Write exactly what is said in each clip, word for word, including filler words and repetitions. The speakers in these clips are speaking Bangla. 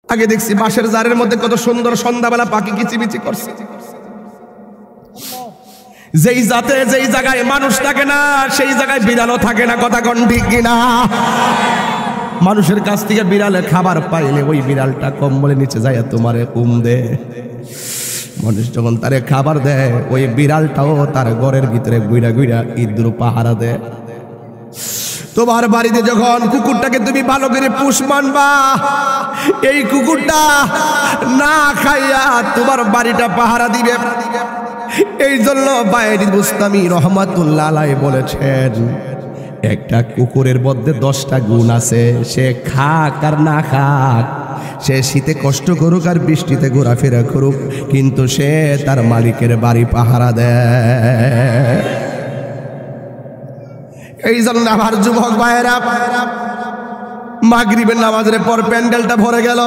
আগে দেখছি বাঁশের জারের মধ্যে কত সুন্দর সন্ধ্যাবেলা পাখি কিচিমিচি করছে। যেই জাতে যেই জায়গায় মানুষ থাকে না সেই জায়গায় বিড়ালও থাকে না, কথা কোন ঠিক কিনা? মানুষের কাছ থেকে বিড়ালে খাবার পাইলে ওই বিড়ালটা কম্বলের নিচে যায় তোমারে ঘুম দে। মানুষ যখন তারে খাবার দেয় ওই বিড়ালটাও তার ঘরের ভিতরে গুইরা গুইরা ইঁদুর পাহারা দেয়। তোমার বাড়িতে যখন কুকুরটাকে তুমি ভালো করে পুষ মানবা, এই কুকুরটা না খাইয়া তোমার বাড়িটা পাহারা দিবে। এই জন্য বাইরে বুস্তামি রহমাতুল্লাহ আলাইহি বলেছেন, একটা কুকুরের মধ্যে দশটা গুণ আছে, সে খাক আর না খাক, সে শীতে কষ্ট করুক আর বৃষ্টিতে ঘোরাফেরা করুক, কিন্তু সে তার মালিকের বাড়ি পাহারা দেয়। এই জন্য আমার যুবক ভাইয়েরা, মাগরিবের নামাজের পর প্যান্ডেলটা ভরে গেল,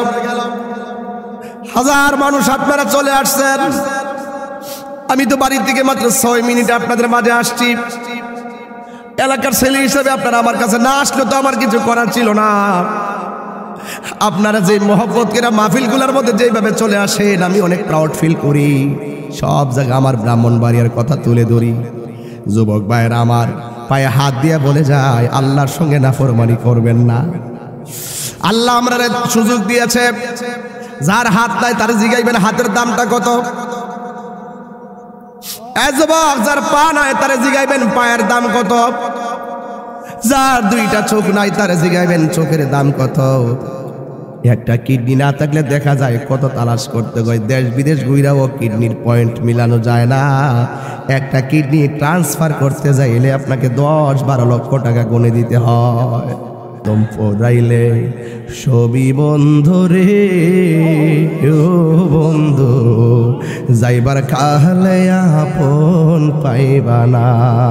হাজার মানুষ আপনারা চলে আসছেন। আমি তো বাড়ি থেকে মাত্র ছয় মিনিট আপনাদের মাঝে আসছি। এলাকার ছেলে হিসেবে আপনারা আমার কাছে না আসলে তো আমার কিছু করার ছিল না। আপনারা যে মহব্বত কেরা মাহফিলগুলোর মধ্যে যেভাবে চলে আসেন, আমি অনেক প্রাউড ফিল করি। সব জায়গায় আমার ব্রাহ্মণবাড়িয়ার কথা তুলে ধরি। যুবক ভাইয়েরা আমার পায়ে হাত দিয়ে বলে যায়, আল্লাহর সঙ্গে নাফরমানি করবেন না। আল্লাহ আমরা সুযোগ দিয়েছে, যার হাত নাই তার জিগাইবেন হাতের দামটা কত। যুবক যার পা নাই তারে জিগাইবেন পায়ের দাম কত। যার দুইটা চোখ নাই তারে জিগাইবেন চোখের দাম কত। একটা কিডনি না থাকলে দেখা যায় কত তালাশ করতে হয়, দেশ বিদেশ ঘুরাও কিডনির পয়েন্ট মিলানো যায় না। একটা কিডনি ট্রান্সফার করতে যাইলে আপনাকে দশ বারো লক্ষ টাকা গুনে দিতে হয়। তোম পড়াইলে সবই বন্ধু রে ও বন্ধু, যাইবার কাহলে আপন পাইবা না।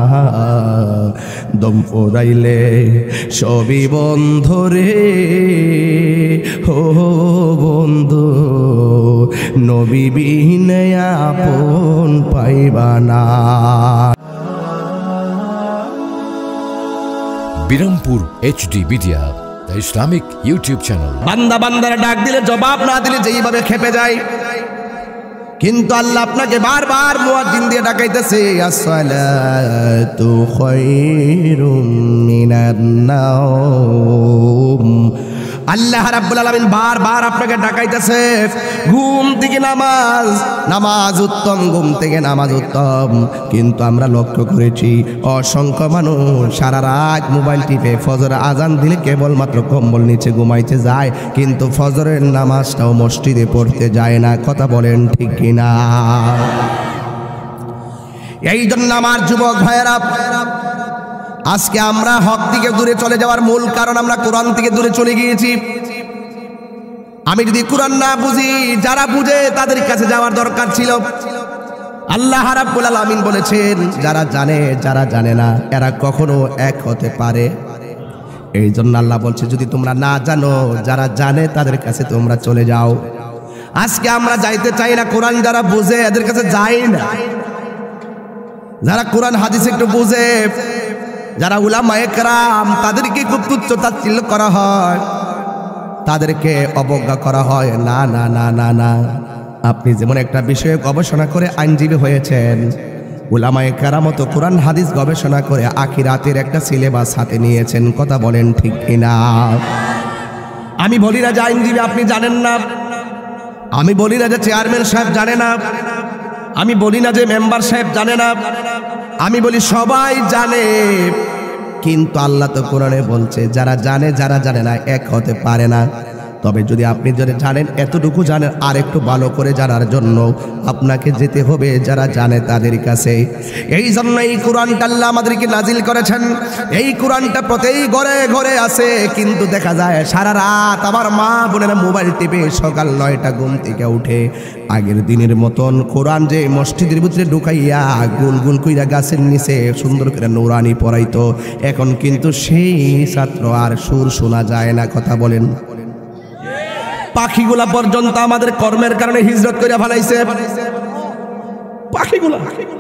দম পড়াইলে সবই বন্ধু রে ও বন্ধু, নবী বিনে আপন পাইবা না। Birampur HD media, the Islamic YouTube channel. বান্দা বান্দার ডাক দিলে জবাব না দিলে যেইভাবে খেপে যায়, কিন্তু আল্লাহ আপনাকে বারবার মুয়াজ্জিন দিয়ে ডাকাইতেছে, আসসালাতু খায়রুম মিনান নাওম। আল্লাহ রাব্বুল আলামিন বারবার আপনাকে ডাকাইতেছে, ঘুম থেকে নামাজ, নামাজ উত্তম, ঘুম থেকে নামাজ উত্তম। কিন্তু আমরা লক্ষ্য করেছি অসংখ্য মানুষ সারা রাত মোবাইল টিপে ফজর আজান দিলে কেবলমাত্র কম্বল নিচে ঘুমাইতে যায়, কিন্তু ফজরের নামাজটাও মসজিদে পড়তে যায় না। কথা বলেন ঠিক কিনা? এই জন্য আমার যুবক ভাইয়েরা, আজকে আমরা হক থেকে দূরে চলে যাওয়ার মূল কারণ আমরা কোরআন থেকে দূরে চলে গিয়েছি। আমি যদি কোরআন না বুঝি, যারা বুঝে তাদের কাছে যাওয়ার দরকার ছিল। আল্লাহ রাব্বুল আলামিন বলেছেন, যারা জানে যারা জানে না এরা কখনো এক হতে পারে। এই জন্য আল্লাহ বলছে, যদি তোমরা না জানো, যারা জানে তাদের কাছে তোমরা চলে যাও। আজকে আমরা যাইতে চাই না, কোরআন যারা বুঝে এদের কাছে যাই না। যারা কোরআন হাদিস একটু বুঝে, যারা উলামায়ে কেরাম, তাদেরকে খুব তুচ্ছ তাচ্ছিল্য করা হয়, তাদেরকে অবজ্ঞা করা হয়। না না না না না, আপনি যেমন একটা বিষয়ে গবেষণা করে আইনজীবী হয়েছেন, উলামায়ে কেরামত কোরআন হাদিস গবেষণা করে আখিরাতের একটা সিলেবাস হাতে নিয়েছেন। কথা বলেন ঠিক কিনা? আমি বলি না যে আইনজীবী আপনি জানেন না, আমি বলি না যে চেয়ারম্যান সাহেব জানে না, আমি বলি না যে মেম্বার সাহেব জানে না, আমি বলি সবাই জানে। কিন্তু আল্লাহ তো কোরআনে বলছে, যারা জানে যারা জানে না এক হতে পারে না। তবে যদি আপনি যদি জানেন, এতটুকু জানেন, আর একটু ভালো করে জানার জন্য আপনাকে যেতে হবে যারা জানে তাদের কাছে। এই জন্য এই কোরআনটা আল্লাহ আমাদেরকে নাজিল করেছেন। এই কোরআনটা প্রত্যেক ঘরে ঘরে আছে, কিন্তু দেখা যায় সারা রাত আমার মা বোনেরা মোবাইল টিপে সকাল নয়টা ঘুম থেকে উঠে আগের দিনের মতন কোরআন যে মসজিদের ভিতরে ঢুকাইয়া গোল গোল কইরা গাছের নিচে সুন্দর করে নুরানি পড়াইতো, এখন কিন্তু সেই ছাত্র আর সুর শোনা যায় না। কথা বলেন? পাখিগুলা পর্যন্ত আমাদের কর্মের কারণে হিজরত করে ফেলাইছে। পাখিগুলা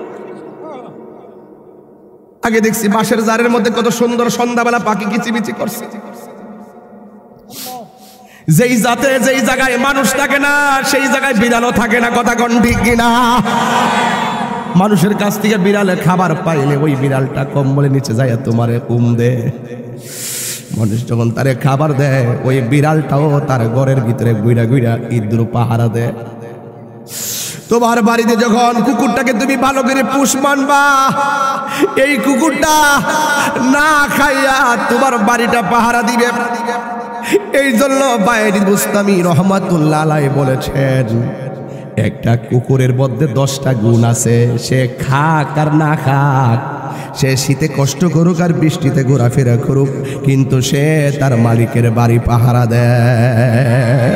আগে দেখছি বাঁশের জারের মধ্যে কত সুন্দর সন্ধ্যাবেলা পাখি কিচিমিচি করছে। যেই জাতে যেই জায়গায় মানুষ থাকে না সেই জায়গায় বিড়ালও থাকে না, কথা কোন ঠিক কিনা? মানুষের কাছ থেকে বিড়ালে খাবার পাইলে ওই বিড়ালটা কম্বলের নিচে যায় তোমারে উম দে। মানুষ যখন তারে খাবার দেয় ওই বিড়ালটাও তার ঘরের ভিতরে গুইরা গুইরা ইঁদুর পাহারা দেয়। তোমার বাড়িতে যখন কুকুরটাকে তুমি ভালো করে পুষ মানবা, এই কুকুরটা না খাইয়া তোমার বাড়িটা পাহারা দিবে। এই জন্য বাইরে বুস্তামি রহমাতুল্লাহ আলাইহি বলেছেন, একটা কুকুরের মধ্যে দশটা গুণ আছে, সে খাক আর না খাক, সে শীতে কষ্ট করুক আর বৃষ্টিতে ঘোরাফেরা করুক, কিন্তু সে তার মালিকের বাড়ি পাহারা দেয়।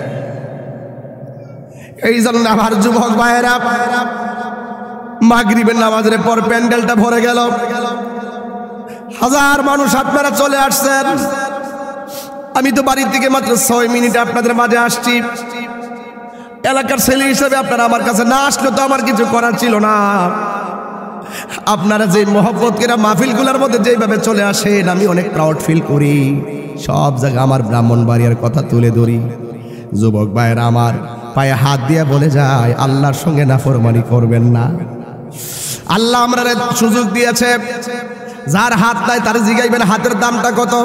এই জন্য আমার যুবক ভাইয়েরা, মাগরিবের নামাজের পর প্যান্ডেলটা ভরে গেল, হাজার মানুষ আপনারা চলে আসছেন। আমি তো বাড়ি থেকে মাত্র ছয় মিনিট আপনাদের মাঝে আসছি। এলাকার ছেলে হিসেবে আপনারা আমার কাছে না আসলে তো আমার কিছু করার ছিল না। আপনারা যে মহব্বত কেরা মাহফিলগুলোর মধ্যে যেভাবে চলে আসেন, আমি অনেক প্রাউড ফিল করি। সব জায়গায় আমার ব্রাহ্মণবাড়িয়ার কথা তুলে ধরি। যুবক ভাইয়েরা আমার পায়ে হাত দিয়ে বলে যায়, আল্লাহর সঙ্গে নাফরমানি করবেন না। আল্লাহ আমরা সুযোগ দিয়েছে, যার হাত নাই তার জিগাইবেন হাতের দামটা কত।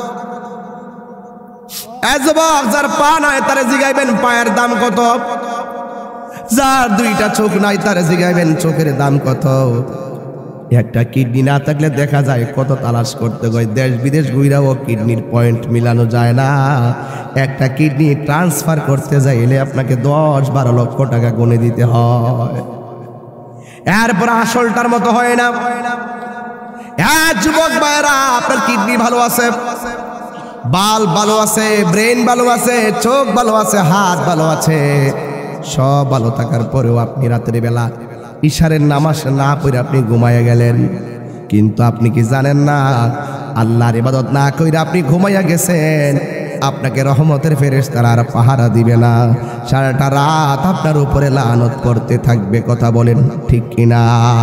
যুবক, যার পা নাই তারে জিগাইবেন পায়ের দাম কত। যার দুইটা চোখ নাই তারে জিগাইবেন চোখের দাম কত। একটা কিডনি না থাকলে দেখা যায় কত তালাশ করতে হয়, দেশ বিদেশ ঘুরাও কিডনির পয়েন্ট মিলানো যায় না। একটা কিডনি ট্রান্সফার করতে যাইলে আপনাকে দশ বারো লক্ষ টাকা গুনে দিতে হয়। এরপর আসলটার মতো হয় না। হ্যাঁ যুবক ভাইরা, আপনার কিডনি ভালো আছে, বাল ভালো আছে, ব্রেন ভালো আছে, চোখ ভালো আছে, হাত ভালো আছে, সব ভালো থাকার পরেও আপনি রাতের বেলা ইশারের নামাজ না পড়ে আপনি ঘুমাইয়া গেলেন। কিন্তু আপনি কি জানেন না, আল্লাহর ইবাদত না কইরা আপনি ঘুমাইয়া গেছেন, আপনাকে রহমতের ফেরেশতারা আর পাহারা দিবে না, সারাটা রাত আপনার উপরে লানত করতে থাকবে। কথা বলেন ঠিক কিনা?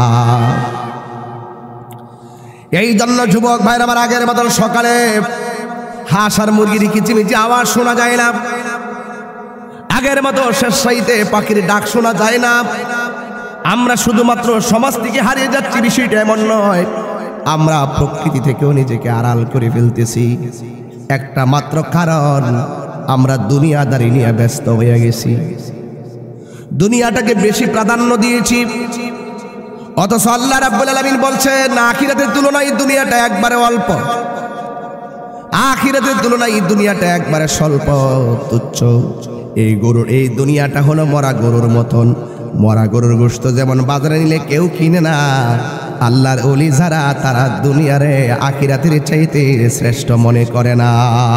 এই জন্য যুবক ভাইরা আমার, আগের মতন সকালে হাঁস আর মুরগির কিচিমিচি আওয়াজ শোনা যায় না, আগের মতো শেষ সাইতে পাখির ডাক শোনা যায় না। আমরা শুধুমাত্র সমাজ থেকে হারিয়ে যাচ্ছি বিষয়টা এমন নয়, আমরা প্রকৃতি থেকেও নিজেকে আড়াল করে ফেলতেছি। একটা মাত্র কারণ, আমরা দুনিয়াদারি নিয়ে ব্যস্ত হয়ে গেছি, দুনিয়াটাকে বেশি প্রাধান্য দিয়েছি। অথচ আল্লাহ রাব্বুল আলামিন বলছেন, আখিরাতের তুলনায় দুনিয়াটা একবারে অল্প, আখিরাতের তুলনায় দুনিয়াটা একবারে স্বল্প, তুচ্ছ। এই গরুর এই দুনিয়াটা হলো মরা গরুর মতন। মরা গরুর গোশত যেমন বাজারে নিলে কেউ কিনে না, আল্লাহর ওলি যারা তারা দুনিয়ারে আখিরাতের চাইতে শ্রেষ্ঠ মনে করে না।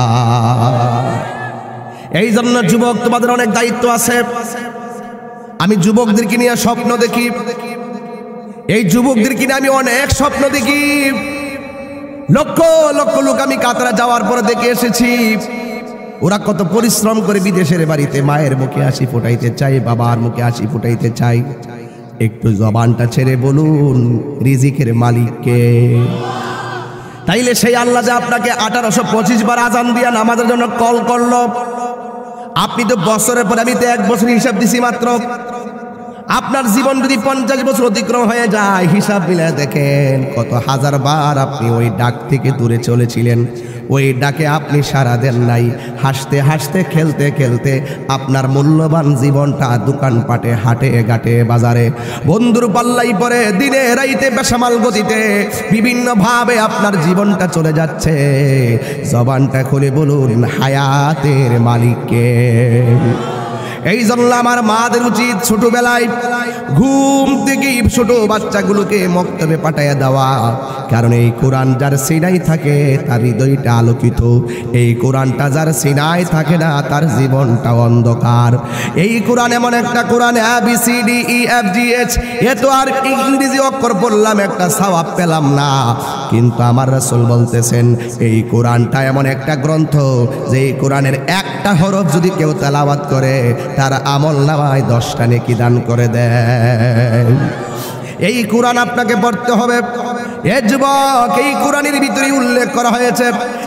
এই জন্য যুবক, তোমাদের অনেক দায়িত্ব আছে। আমি যুবকদেরকে নিয়ে স্বপ্ন দেখি, এই যুবকদেরকে নিয়ে আমি অনেক স্বপ্ন দেখি। লক্ষ লক্ষ লোক আমি কাতারে যাওয়ার পরে দেখে এসেছি, ওরা কত পরিশ্রম করে বিদেশের বাড়িতে মায়ের মুখে হাসি ফোটাইতে চাই, বাবার মুখে হাসি ফোটাইতে চাই। একটু জবানটা ছেড়ে বলুন রিজিকের মালিককে। তাইলে সেই আল্লাহ যে আপনাকে আঠারোশো পঁচিশ বার আজান দিয়া নামাজের জন্য কল করলো, আপনি তো বছরের পরে, আমি তো এক বছর হিসাব দিছি মাত্র। আপনার জীবন যদি পঞ্চাশ বছর অতিক্রম হয়ে যায়, হিসাব মিলে দেখেন কত হাজার বার আপনি ওই ডাক থেকে দূরে চলেছিলেন। ওই ডাকে আপনি সাড়া দেন নাই। হাসতে হাসতে খেলতে খেলতে আপনার মূল্যবান জীবনটা দোকানপাটে, হাটে ঘাটে, বাজারে, বন্ধুর পাল্লাই পরে দিনে রাইতে বেসামাল গতিতে বিভিন্নভাবে আপনার জীবনটা চলে যাচ্ছে। জবানটা খুলে বলুন হায়াতের মালিককে। এই জন্য আমার মাদের উচিত ছোটবেলায় ঘুম থেকে ছোট বাচ্চাগুলোকে মক্তবে পাঠাইয়া দেওয়া। কারণ এই কোরআন যার সিনায় থাকে তার হৃদয়টা আলোকিত, এই কোরআনটা যার সিনায় থাকে না তার জীবনটা অন্ধকার। এই কোরআন এমন একটা Quran, A B C D E F G H, এ তো আর ইংরেজি অক্ষর বললাম একটা সওয়াব পেলাম না। কিন্তু আমার রাসূল বলতেছেন এই কোরআনটা এমন একটা গ্রন্থ যে এই কোরআনের একটা হরফ যদি কেউ তেলাওয়াত করে তার আমল নামায় দশটা নেকি দান করে দেয়। এই কোরআন আপনাকে পড়তে হবে। এ যুবক, এই কোরআনের ভিতরে উল্লেখ করা হয়েছে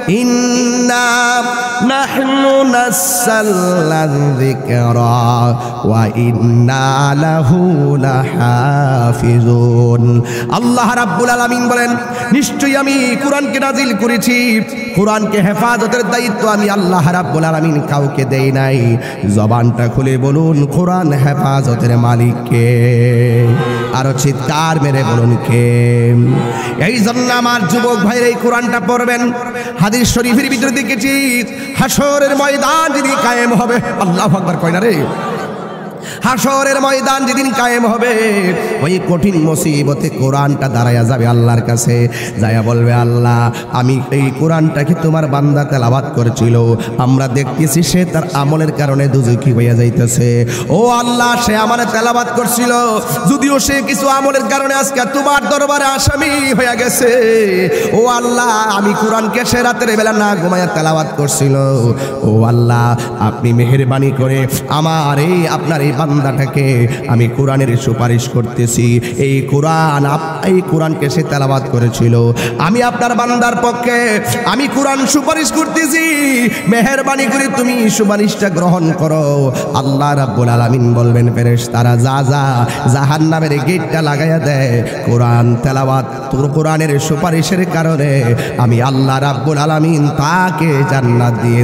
ইন্না নাহনু নাযালনা যিকরা ওয়া ইন্না লাহু লাহাফিজুন। আল্লাহ রাব্বুল আলামিন বলেন, নিশ্চয়ই আমি কোরআনকে নাজিল করেছি, কোরআনকে হেফাজতের দায়িত্ব আমি আল্লাহ রাব্বুল আলামিন কাউকে দেই নাই। জবানটা খুলে বলুন, কোরআন হেফাজতের মালিক কে? আরো চিৎকার মেরে বলুন কে? এই জন্য আমার যুবক ভাইরা এই কোরআনটা পড়বেন। হাদিস শরীফের ভিতরে দেখেছি, হাশরের ময়দান যেদিন কায়েম হবে, আল্লাহু আকবার কয় না রে, হাশরের ময়দান যেদিন কায়েম হবে, ওই কঠিন মুসিবতে কোরআনটা দাঁড়ায়া যাবে আল্লাহর কাছে, যায়া বলবে, আল্লাহ আমি এই কোরআনটাকে তোমার বান্দা তেলাওয়াত করেছিল, আমরা দেখতেছি সে তার আমলের কারণে দুজকি হইয়া যাইতেছে। ও আল্লাহ, সে আমার তেলাওয়াত করছিল, যদিও সে কিছু আমলের কারণে আজকে তোমার দরবারে আসামি হইয়া গেছে। ও আল্লাহ, আমি কোরআনকে সে রাতের বেলা না ঘুমাইয়া তেলাওয়াত করছিল। ও আল্লাহ, আপনি মেহেরবানি করে আমার এই আপনার এই বান্দাটাকে আমি কোরআনের সুপারিশ করতেছি। এই কোরআন এই কোরআনকে সে তেলাওয়াত করেছিল, আমি আপনার বান্দার পক্ষে আমি কোরআন সুপারিশ করতেছি, মেহেরবানি করে তুমি সুপারিশটা গ্রহণ করো। আল্লাহ রাব্বুল আলামিন বলবেন, ফেরেশতারা যা যা জাহান্নামের গেটটা লাগাইয়া দেয়, কোরআন তেলাওয়াত তোর কোরআনের সুপারিশের কারণে আমি আল্লাহ রাব্বুল আলামিন তাকে জান্নাত দিয়ে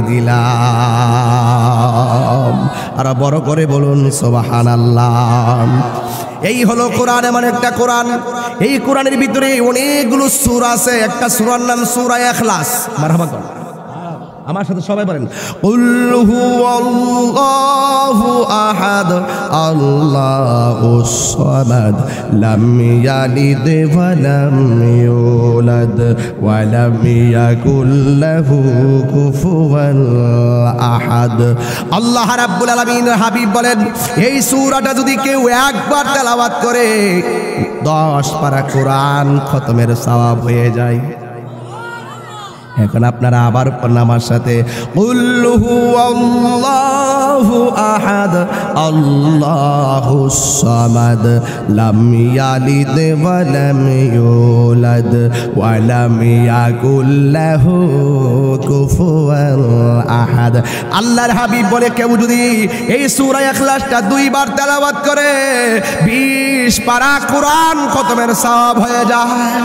দিলাম। আর বড় করে বলুন সুবহানাল্লাহ। এই হলো কোরআন, এমন একটা কোরআন, এই কোরআনের ভিতরে অনেকগুলো সূরা আছে। একটা সূরার নাম সূরা ইখলাস। মারহাবা কর আমার সাথে সবাই বলেন, কুল হুয়াল্লাহু আহাদ আল্লাহুস সামাদ লাম ইয়ালিদ ওয়া লাম ইউলাদ ওয়া লাম ইয়াকুল লাহু কুফুয়ান আহাদ। আল্লাহ রাব্বুল আলামিনের হাবিব বলেন, এই সূরাটা যদি কেউ একবার তেলাওয়াত করে দশ পারা কোরআন খতমের সওয়াব হয়ে যায়। এখন আপনারা আবার আমার সাথে, কুল হুয়াল্লাহু আহাদ আল্লাহুস সামাদ লাম ইয়ালিদ ওয়া লাম ইউলাদ ওয়া লাম ইয়াকুল লাহু কুফুয়ান আহাদ। আল্লাহর হাবিব বলে, কেউ যদি এই সূরা ইখলাসটা দুইবার তেলাওয়াত করে বিশ পারা কোরআন খতমের সওয়াব হয়ে যায়।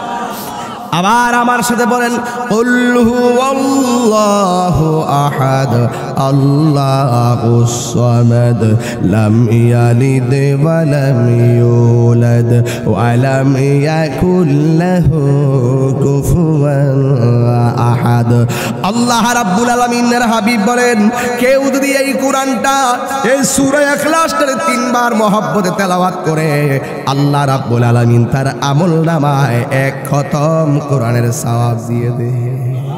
আবার আমার সাথে বলেন, কুল হুয়াল্লাহু আহাদ আল্লাহুস সামাদ লাম ইয়ালিদ ওয়া লাম ইউলাদ ওয়া লাম ইয়াকুল লাহু কুফুয়ান আহাদ। আল্লাহ রাব্বুল আলামিনের হাবিব বলেন, কেউ যদি এই কোরআনটা এই সূরা ইখলাসটা তিনবার মহব্বতে তেলাওয়াত করে, আল্লাহ রাব্বুল আলামিন তার আমলনামায় এক খতম কোরআনের সওয়াব দিয়ে দেয়।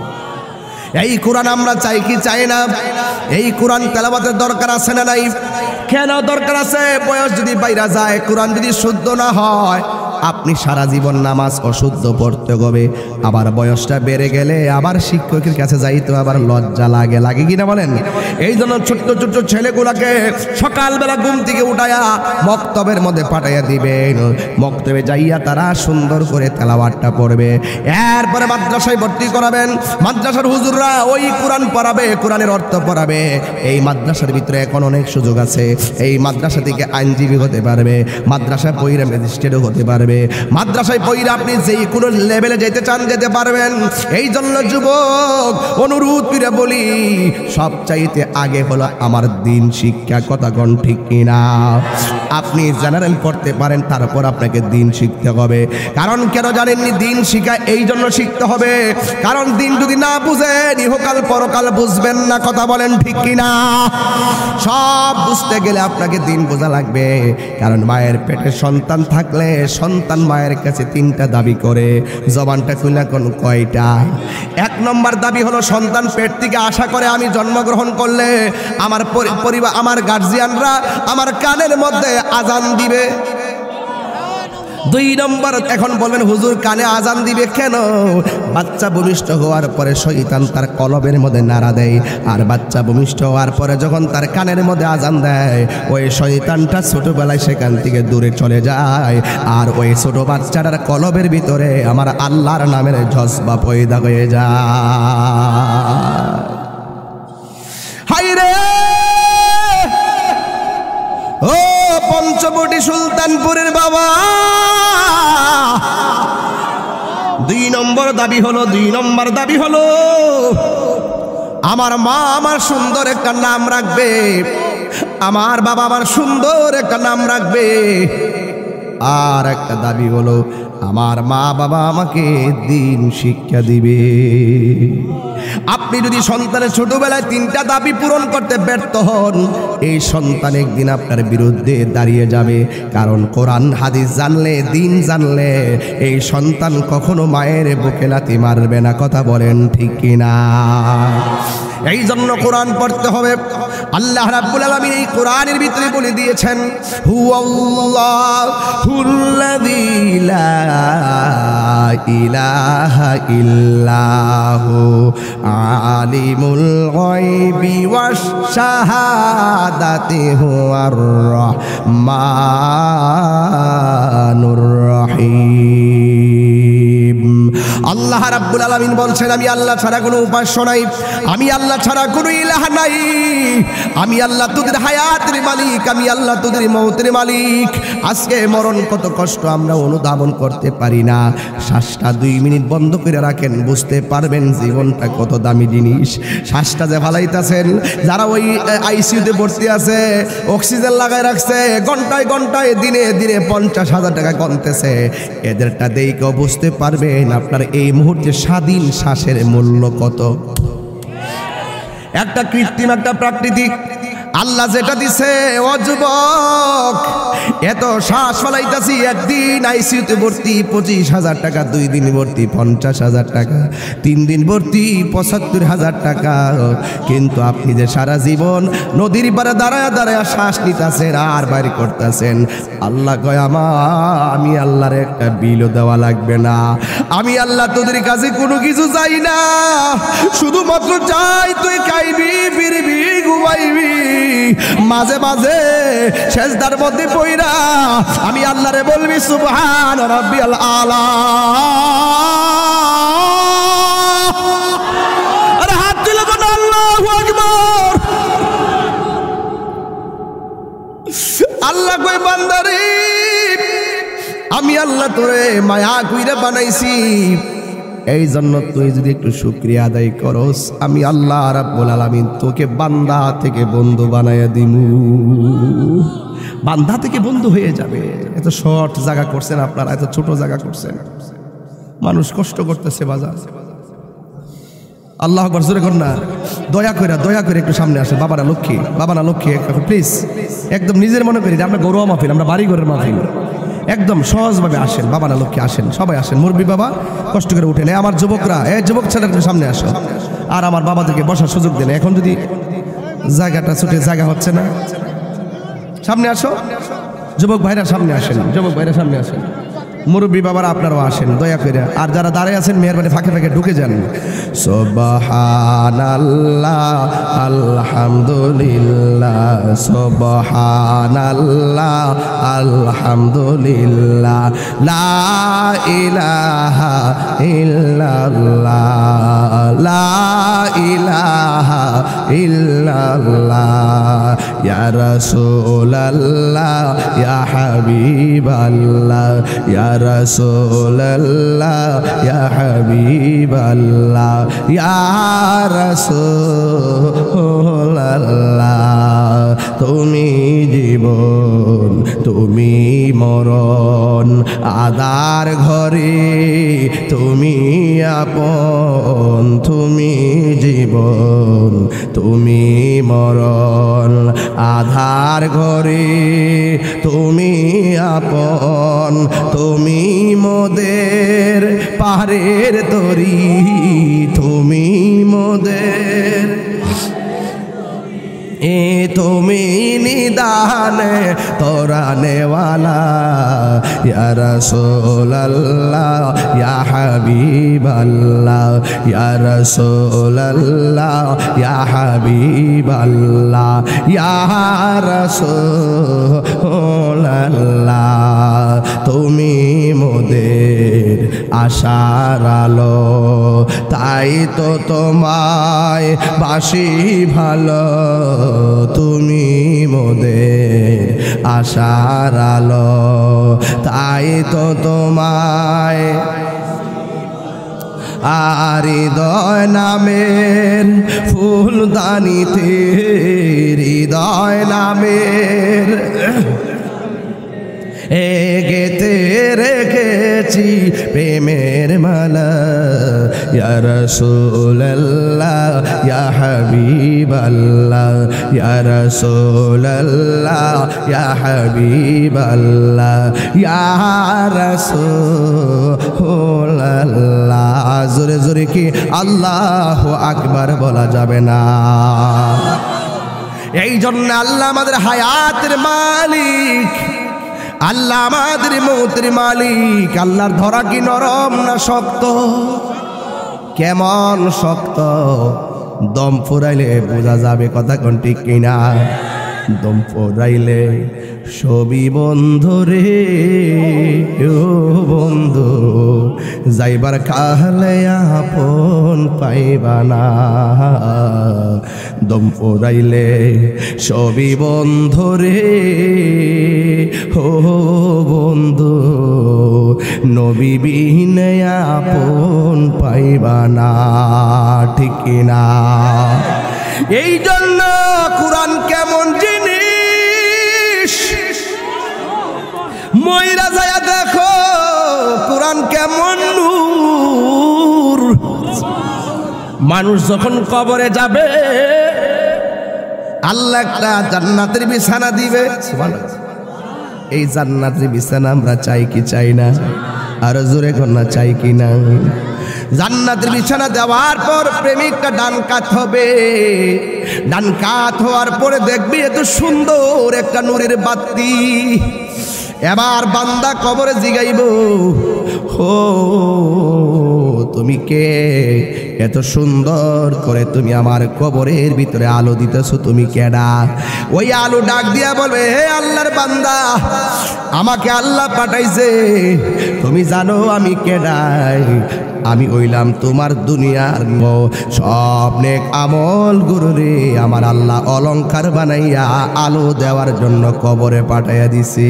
এই কোরআন আমরা চাই কি চাই না? এই কোরআন তেলাওয়াতের দরকার আছে না নাই? কেন দরকার আছে? বয়স যদি বাইরা যায়, কোরআন যদি শুদ্ধ না হয়, আপনি সারা জীবন নামাজ অশুদ্ধ পড়তে হবে। আবার বয়সটা বেড়ে গেলে আবার শিক্ষকের কাছে যাইতে আবার লজ্জা লাগে, লাগে কিনা বলেন? এই জন্য ছোট্ট ছোট্ট ছেলেগুলাকে সকালবেলা ঘুম থেকে উঠাইয়া মক্তবের মধ্যে পাঠাইয়া দিবেন। মক্তবে যাইয়া তারা সুন্দর করে তেলাওয়াতটা পড়বে। এরপরে মাদ্রাসায় ভর্তি করাবেন। মাদ্রাসার হুজুররা ওই কোরআন পড়াবে, কোরআনের অর্থ পড়াবে। এই মাদ্রাসার ভিতরে এখন অনেক সুযোগ আছে। এই মাদ্রাসা থেকে আইনজীবী হতে পারবে, মাদ্রাসায় পড়ে ম্যাজিস্ট্রেটও হতে পারবে, মাদ্রাসায় পড়ে আপনি যেই কোনো লেভেলে যেতে চান যেতে পারবেন। এই জন্য যুবক অনুরোধ করে বলি, সবচাইতে আগে হলো আমার দিন শিক্ষা। কথা কোন ঠিক কিনা? আপনি জেনারেল পড়তে পারেন, তারপর আপনাকে দিন শিখতে হবে। কারণ কেন জানেননি? দিন শিখা এই জন্য শিখতে হবে, কারণ দিন যদি না বুঝেন ইহকাল পরকাল বুঝবেন না। কথা বলেন ঠিক কিনা? সব বুঝতে গেলে আপনাকে দিন বোঝা লাগবে। কারণ মায়ের পেটে সন্তান থাকলে সন্তান মায়ের কাছে তিনটা দাবি করে। জবানটা খুলে কোন কয়টা? এক নম্বর দাবি হলো সন্তান পেট থেকে আশা করে আমি জন্মগ্রহণ করলে আমার পরিবার, আমার গার্জিয়ানরা আমার কানের মধ্যে আজান দিবে। দুই নম্বর, এখন বলবেন হুজুর কানে আজান দিবে কেন? বাচ্চা ভূমিষ্ঠ হওয়ার পরে শয়তান তার কলবের মধ্যে নাড়া দেয়, আর বাচ্চা ভূমিষ্ঠ হওয়ার পরে যখন তার কানের মধ্যে আজান দেয়, ওই শয়তানটা ছোটবেলায় সেখান থেকে দূরে চলে যায়, আর ওই ছোট বাচ্চাটার কলবের ভিতরে আমার আল্লাহর নামের জজবা পয়দা হয়ে যায়। হায়রে ও পঞ্চবটি সুলতানপুরের বাবা, দুই নম্বর দাবি হলো দুই নম্বর দাবি হলো আমার মা আমার সুন্দর একটা নাম রাখবে, আমার বাবা আমার সুন্দর একটা নাম রাখবে। আর একটা দাবি হলো আমার মা বাবা আমাকে দিন শিক্ষা দিবে। আপনি যদি সন্তানের ছোটবেলায় তিনটা দাবি পূরণ করতে ব্যর্থ হন, এই সন্তান একদিন আপনার বিরুদ্ধে দাঁড়িয়ে যাবে। কারণ কোরআন হাদিস জানলে, দিন জানলে এই সন্তান কখনো মায়ের বুকে লাথি মারবে না। কথা বলেন ঠিক কিনা? এই জন্য কোরআন পড়তে হবে। আল্লাহ রাব্বুল আলামিন এই কোরআনের ভিতরে বলে দিয়েছেন, হুয়াল্লাহুল্লাযী লা ইলাহা ইল্লাহু আলিমুল গায়বি ওয়াশ শাহাদাতি হুয়ার রাহমানুর রহিম। আল্লাহ রাব্বুল আলামিন বলছেন, আমি আল্লাহ ছাড়া কোনো উপাস্য নাই, আমি আল্লাহ ছাড়া কোনো ইলাহ নাই, আমি আল্লাহ তোদের হায়াতের মালিক, আমি আল্লাহ তোদের মওতের মালিক। আজকে মরণ কত কষ্ট আমরা অনুধাবন করতে পারি না। শ্বাসটা দুই মিনিট বন্ধ করে রাখেন, বুঝতে পারবেন জীবনটা কত দামি জিনিস। শ্বাসটা যে ফালাইতেছেন, যারা ওই আইসিইউতে ভর্তি আছে, অক্সিজেন লাগায় রাখছে, ঘন্টায় ঘন্টায় দিনে দিনে পঞ্চাশ হাজার টাকা কমতেছে, এদেরটা দেখেও বুঝতে পারবেন আপনার এই মুহূর্তে স্বাধীন শ্বাসের মূল্য কত। একটা কৃত্রিম, একটা প্রাকৃতিক, আল্লাহ যেটা দিছে ও যুবক, এত শ্বাস ফলাইতাছি, একদিন আইসিইউতে ভর্তি পঁচিশ হাজার টাকা, দুই দিন ভর্তি পঞ্চাশ হাজার টাকা, তিন দিন ভর্তি পঁচাত্তর হাজার টাকা। কিন্তু আপনি যে সারা জীবন নদীর পাড়ে দাঁড়ায় দাঁড়ায় শ্বাস নিতেছেন আর বাইর করতেছেন, আল্লাহ কয় আমার আমি আল্লাহর একটা বিলও দেওয়া লাগবে না। আমি আল্লাহ তোদের কাছে কোনো কিছু চাই না, শুধুমাত্র চাই তুই খাইবি, ফিরবি, ঘুমাইবি, মাঝে মাঝে সেজদার মধ্যে পইরা আমি আল্লাহরে বলবি সুবহান রাব্বিয়াল আলা। আরে হাত তুলে বল আল্লাহু আকবার। আল্লাহ কই বান্দারে, আমি আল্লাহ তোরে মায়া কইরা বানাইছি, এই জন্য তুই যদি একটু শুকরিয়া আদায় করস, আমি আল্লাহ রাব্বুল আলামিন তোকে বান্দা থেকে বন্ধু বানাইয়া দিমু। বান্দা থেকে বন্ধু হয়ে যাবে। এত শর্ট জায়গা করছেন আপনারা, এত ছোট জায়গা করছেন, মানুষ কষ্ট করতেছে বাজার। আল্লাহ আকবার, জোরে কর না। দয়া করে দয়া করে একটু সামনে আসেন। বাবারা লক্ষ্মী, বাবারা লক্ষ্মী, প্লিজ একদম নিজের মনে করি আমরা গৌরব মাহফিল, আমরা বাড়ি ঘরের মাহফিল, একদম সহজভাবে আসেন। বাবারা লক্ষ্মী আসেন, সবাই আসেন। মুরব্বী বাবা কষ্ট করে উঠেন। আমার যুবকরা, এই যুবক ছেলেরা সামনে আসো, আর আমার বাবাদেরকে বসার সুযোগ দেন। এখন যদি জায়গাটা ছুটে জায়গা হচ্ছে না, সামনে আসো। যুবক ভাইরা সামনে আসেন, যুবক ভাইরা সামনে আসেন। মুরব্বী বাবারা আপনারাও আসেন দয়া করে। আর যারা দাঁড়িয়ে আছেন মেহরবানি ফাঁকে ফাঁকে ঢুকে যান। সুবহানাল্লাহ আলহামদুলিল্লাহ, সুবহানাল্লাহ আলহামদুলিল্লাহ, লা ইলাহা ইল্লাল্লাহ, লা ইলাহা ইল্লাল্লাহ, ইয়া রাসূলুল্লাহ, ইয়া হাবিবাল্লাহ, ইয়া রাসূলুল্লাহ, ইয়া হাবিবাল্লাহ, ইয়া রাসূলুল্লাহ। তুমি জীবন, তুমি মরণ, আদার ঘরে তুমি আপন। তুমি জীবন, তুমি মরণ, আধার ঘরে তুমি আপন। তুমি মোদের পাহাড়ের তরি, তুমি মোদের এ তুমি তুমি নিদানে তোরানেওয়ালা ইয়া রাসূলুল্লাহ ইয়া হাবিবাল্লাহ ইয়া রাসূলুল্লাহ ইয়া হাবিবাল্লাহ ইয়া রাসূলুল্লাহ তুমি মোদের আশার আলো তাই তো তোমায় বাসি ভালো তুমি মোদের আশার আলো তাই তো তোমায় আর হৃদয় নামের ফুলদানিতে হৃদয় নামের গেতে রেখেছি প্রেমের মালা ইয়া রাসূলুল্লাহ ইয়া হাবিবাল্লাহ ইয়া রাসূলুল্লাহ ইয়া হাবিবাল্লাহ ইয়া রাসূলুল্লাহ জোরে জোরে কি আল্লাহু আকবার বলা যাবে না? এই জন্য আল্লাহ আমাদের হায়াতের মালিক, আল্লাহ আমাদের মৌতের মালিক। আল্লাহর ধরা কি নরম না শক্ত? কেমন শক্ত, দম ফুরাইলে বোঝা যাবে, কথা কোন ঠিক কিনা? দম ফুরাইলে সবই বন্ধু রে ও বন্ধু, যাইবার কালে আপন পাইবা না। দম ফুরাইলে সবই বন্ধু রে ও বন্ধু, নবী বিনে আপন পাইবা না, ঠিক কিনা? এই জন্য কুরআন কেমন জিনিস, ময়রা যায় দেখো কুরআন কেমন নূর। মানুষ যখন কবরে যাবে আল্লাহ একটা জান্নাতের বিছানা দিবে। এই জান্নাতের বিছানা আমরা চাই কি চাই না? আর জোরে কন্যা চাই কি না? জান্নাতের বিছানা দেওয়ার পর প্রেমিকটা ডান কাত হবে, ডান কাত হওয়ার পরে দেখবি এত সুন্দর একটা নূরের বাতি। এবার বান্দা কবরে জিগাইব, ও তুমি কে? এত সুন্দর করে তুমি আমার কবরের ভিতরে আলো দিতেছো, তুমি কেডা? ওই আলো ডাক দিয়া বলবে, হে আল্লাহর বান্দা, আমাকে আল্লাহ পাঠাইছে, তুমি জানো আমি কেডাই? আমি হইলাম তোমার দুনিয়ার সব নেক আমল গুরুরে আমার আল্লাহ অলংকার বানাইয়া আলো দেওয়ার জন্য কবরে পাঠাইয়া দিছি।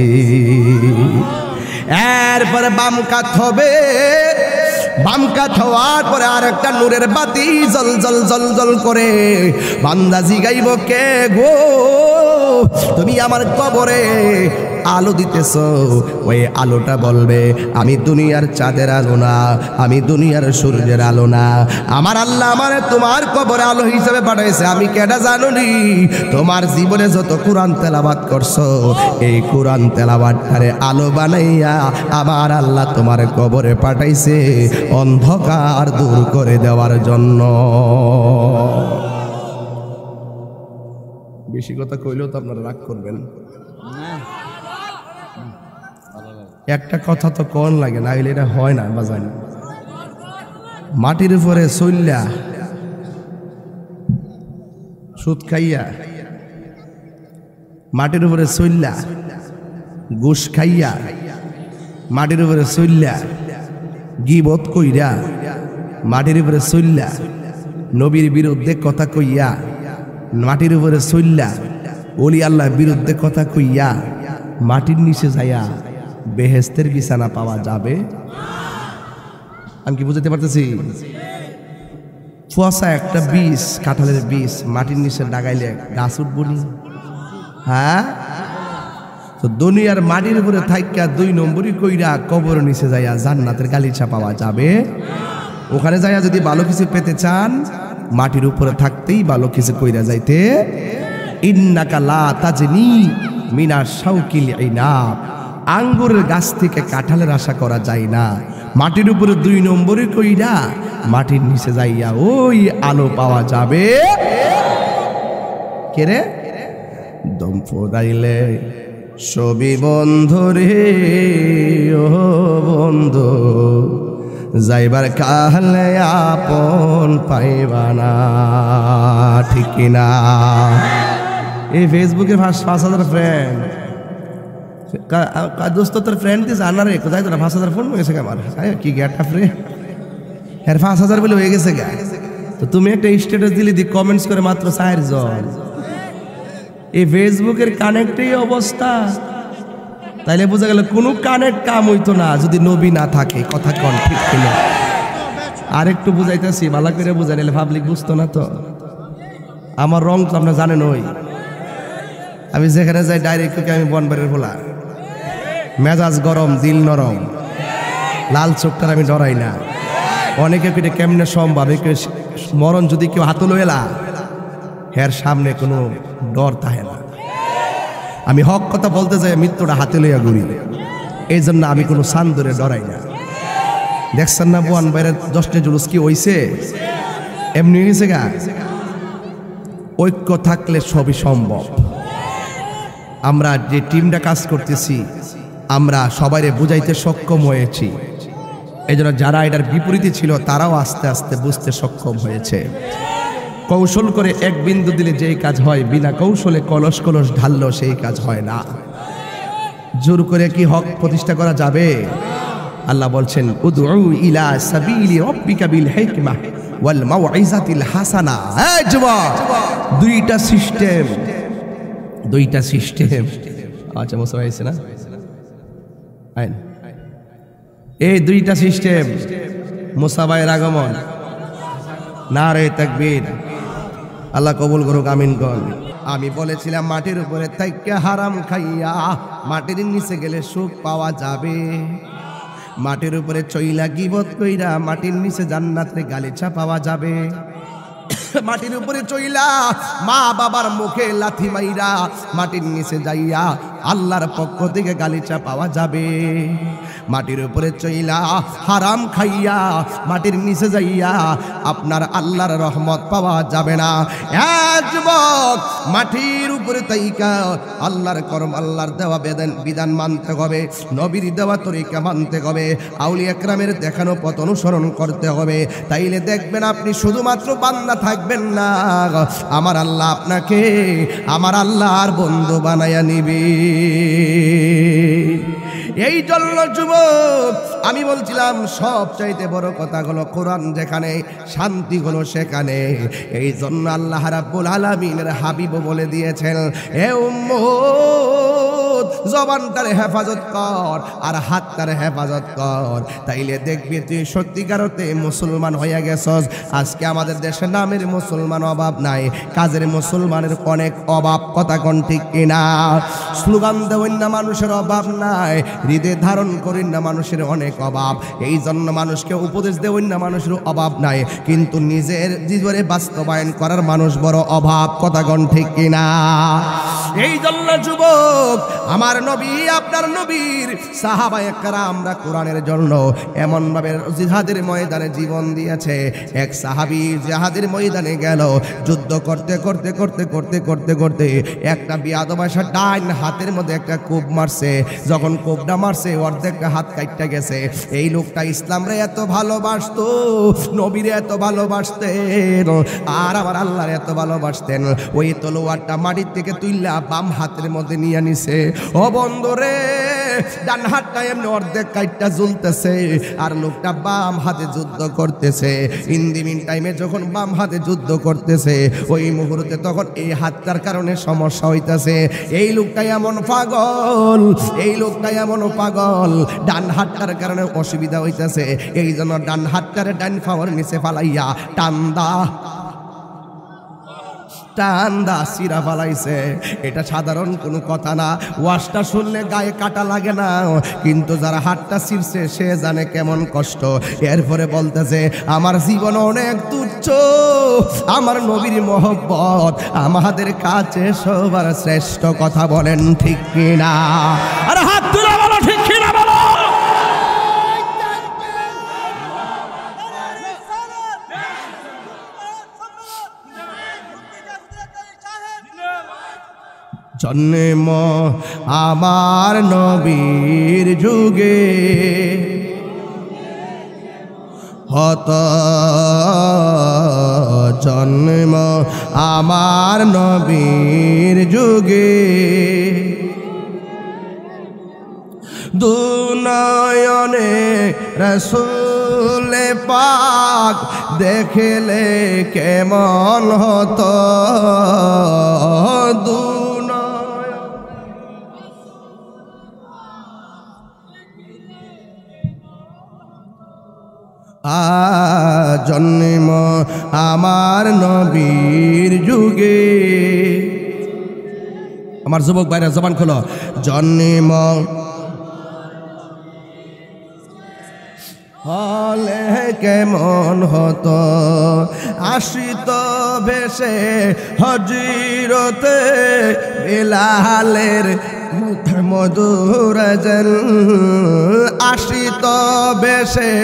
এরপরে বাম কাত হবে, বাম কাত হওয়ার পরে আর একটা নূরের বাতি জল জল জল জল করে বান্দা জিগাইব, কে গো তুমি আমার কবরে আলো দিতেছ? ওই আলোটা বলবে, আমি দুনিয়ার চাঁদের আলো না, আমি দুনিয়ার সূর্যের আলো না, আমার আল্লাহ আমারে তোমার কবরে আলো হিসেবে পাঠাইছে। আমি কেডা জানুনি? তোমার জীবনে যত কোরআন তেলাওয়াত করছো, এই কোরআন তেলাওয়াতটারে আলো বানাইয়া আমার আল্লাহ তোমার কবরে পাঠাইছে অন্ধকার দূর করে দেওয়ার জন্য। বেশি কথা কইলেও তো আপনারা রাগ করবেন। একটা কথা তো কোন লাগে না, এটা হয় না বাজান। মাটির উপরে চইল্লা সুদ খাইয়া, মাটির উপরে চইল্লা ঘুষ খাইয়া, মাটির উপরে চইল্লা গীবত কইরা, মাটির উপরে চইল্লা নবীর বিরুদ্ধে কথা কইয়া, মাটির উপরে চইল্লা ওলি আল্লাহর বিরুদ্ধে কথা কইয়া, মাটির নিচে যাইয়া বেহেস্তের বিছানা পাওয়া যাবে? আমি কি বুঝতে পারতেছি? ফুয়াশা একটা বীজ, কাঁঠালের বীজ মাটির নিচে লাগাইলে গাছ উঠবনি? হ্যাঁ, তো দুনিয়ার মাটির উপরে থাইকা দুই নম্বরই কইরা কবর নিচে যাইয়া জান্নাতের গালিচা পাওয়া যাবে? ওখানে যাইয়া যদি ভালো কিছু পেতে চান, মাটির উপরে থাকতেই ভালো কিছু কইরা যাইতে। ইন্নাকা লা তাজনি মিনা শাউকিল ইনাব, আঙ্গুরের গাছ থেকে কাঁঠালের আশা করা যায় না। মাটির উপরে দুই নম্বরে কইরা মাটির নিচে যাইয়া ওই আলো পাওয়া যাবে। কে রে? দম ফুরাইলে সবই বন্ধু রে ও বন্ধু, যাইবার কালে আপন পাইবা না, ঠিক কিনা? এই ফেসবুকের পাঁচ হাজার ফ্রেন্ড, দোস্ত তোর ফ্রেন্ড দিস আনার রে কোথায় তোরা পাঁচ হাজার ফোন হয়েছে আমার কি গ্যাটা ফ্রে হ্যাঁ পাঁচ হাজার বলে হয়ে গেছে গা। তো তুমি একটা স্ট্যাটাস দিলি দি কমেন্টস করে মাত্র চার জন। এই ফেসবুকের কানেক্টেই অবস্থা, তাইলে বোঝা গেল কোনো কানেক্ট কাম হইতো না যদি নবী না থাকে। কথা কন ঠিক কিনা? আর একটু বুঝাইতেছি, ভালো করে বুঝাই নিলে পাবলিক বুঝতো না। তো আমার রং তো আপনারা জানেন, ওই আমি যেখানে যাই ডাইরেক্ট আমি বনবাড়ির ভোলা, মেজাজ গরম দিল নরম, লাল চোখটার আমি ডরাই না। অনেকে পিঠে কেমনে সম্ভব, মরণ যদি কেউ হাত লইলা হের সামনে কোনো ডর থাকে না। আমি হক কথা বলতে চাই, মৃত্যুটা হাতে লইয়া ঘুরি, এই জন্য আমি কোনো সান ধরে ডরাই না। দেখছেন না বোয়ান বাইরের দশটা জুলুস কি হইছে, এমনি হয়েছে গা। ঐক্য থাকলে সবই সম্ভব। আমরা যে টিমটা কাজ করতেছি, আমরা সবাইরে বুঝাইতে সক্ষম হয়েছি। এই জন্য যারা এটার বিপরীতে ছিল তারাও আস্তে আস্তে বুঝতে সক্ষম হয়েছে। কৌশল করে এক বিন্দু দিলে যেই কাজ হয়, বিনা কৌশলে কলস কলস ঢাললো সেই কাজ হয় না। জোর করে কি হক প্রতিষ্ঠা করা যাবে? আল্লাহ বলছেন উদউ ইলা সাবিলি রাব্বিকা বিল হিকমাহ ওয়াল মাউইজাতিল হাসানা। এই যুবক, দুইটা সিস্টেম, দুইটা সিস্টেম। আচ্ছা মোসা হয়েছে না? আইন এই দুইটা সিস্টেম, মুসা ভাইয়ের আগমন, নারে তাকবীর, আল্লাহ কবুল করুক, আমিন কর। আমি বলেছিলাম মাটির উপরে থাইকা হারাম খাইয়া মাটির নিচে গেলে সুখ পাওয়া যাবে। মাটির উপরে চইলা গিবত কইরা মাটির নিচে জান্নাতে গালিচা পাওয়া যাবে। মাটির উপরে চইলা মা বাবার মুখে লাথি মাইরা মাটির নিচে যাইয়া আল্লাহর পক্ষ থেকে গালিচা পাওয়া যাবে। মাটির উপরে চইলা হারাম খাইয়া মাটির নিচে যাইয়া আপনার আল্লাহর রহমত পাওয়া যাবে না। এক যুবক, মাটির উপরে তাইকা আল্লাহর কর্ম, আল্লাহর দেওয়া বিধান বিধান মানতে হবে, নবীর দেওয়া তরিকা মানতে হবে, আউলিয়া কেরামের দেখানো পথ অনুসরণ করতে হবে। তাইলে দেখবেন আপনি শুধুমাত্র বান্দা থাকবেন না, আমার আল্লাহ আপনাকে আমার আল্লাহর বন্ধু বানায়া নিবে। এই জন্য যুবক আমি বলছিলাম সব চাইতে বড় কথা হলো কোরআন যেখানে, শান্তি হলো সেখানে। এই জন্য আল্লাহ রাব্বুল আলামিনের হাবিব বলে দিয়েছেন, হে উম্মত জবানটার হেফাজত কর আর হাতটার হেফাজত কর, তাইলে দেখবি তুই সত্যিকার অর্থে মুসলমান হইয়া গেছস। আজকে আমাদের দেশে নামের মুসলমান অভাব নাই, কাজের মুসলমানের অনেক অভাব। কথা কোন ঠিক কিনা? স্লোগান দেওয়েন না মানুষের অভাব নাই, হৃদয় ধারণ করেন না মানুষের অনেক অভাব। এই জন্য মানুষকে উপদেশ দেওয়েন না মানুষের অভাব নাই, কিন্তু নিজের জীবনে বাস্তবায়ন করার মানুষ বড় অভাব। কথা কোন ঠিক কিনা? এই জন্য যুবক আমার নবী, আপনার নবীর সাহাবায়ে কেরামরা কোরআনের জন্য এমন ভাবে জিহাদের ময়দানে জীবন দিয়েছে। এক সাহাবী জিহাদের ময়দানে গেল, যুদ্ধ করতে করতে করতে করতে করতে করতে একটা বিয়াদব এসে ডাইন হাতের মধ্যে একটা কোপ মারছে। যখন কোপটা মারছে অর্ধেকটা হাত কাটতে গেছে। এই লোকটা ইসলামরে এত ভালোবাসতো, নবীরে এত ভালোবাসতেন, আর আমার আল্লাহরে এত ভালোবাসতেন, ওই তলোয়ারটা মাটির থেকে তুইলা বাম হাতের মধ্যে নিয়ে নিছে। ও বন্ধুরে, ডান হাতটা এমনি অর্ধেক কাইটটা ঝুলতেছে আর লোকটা বাম হাতে যুদ্ধ করতেছে। ইন দি মিন টাইমে যখন বাম হাতে যুদ্ধ করতেছে, ওই মুহূর্তে তখন এই হাতটার কারণে সমস্যা হইতেছে। এই লোকটা এমন পাগল, এই লোকটা এমন পাগল, ডান হাতটার কারণে অসুবিধা হইতেছে। এই জন্য ডান হাতটারে ডান পাওয়ার নিচে ফালাইয়া টান্দা টান্দা সিরা ফালাইছে। এটা সাধারণ কোনো কথা না, ওয়াজটা শুনলে গায়ে কাটা লাগে না, কিন্তু যারা হাতটা ছিঁড়ছে সে জানে কেমন কষ্ট। এরপরে বলতেছে আমার জীবন অনেক তুচ্ছ, আমার নবীর মহব্বত আমাদের কাছে সবার শ্রেষ্ঠ। কথা বলেন ঠিক কিনা? আর হাত তুলে বলো ঠিক কিনা বলো। জন্ম আমার নবীর যুগে হত জন্ম আমার নবীর যুগে দুনয়নে রসুল পাক দেখলে কেমন হতো আ জন্ম আমার নবীর যুগে। আমার যুবক ভাইরা জবান খোলো। জন্ম হলে কেমন হতো আসিত ভেসে হজিরতে বিলালের মধুর জন আসিত ভেসে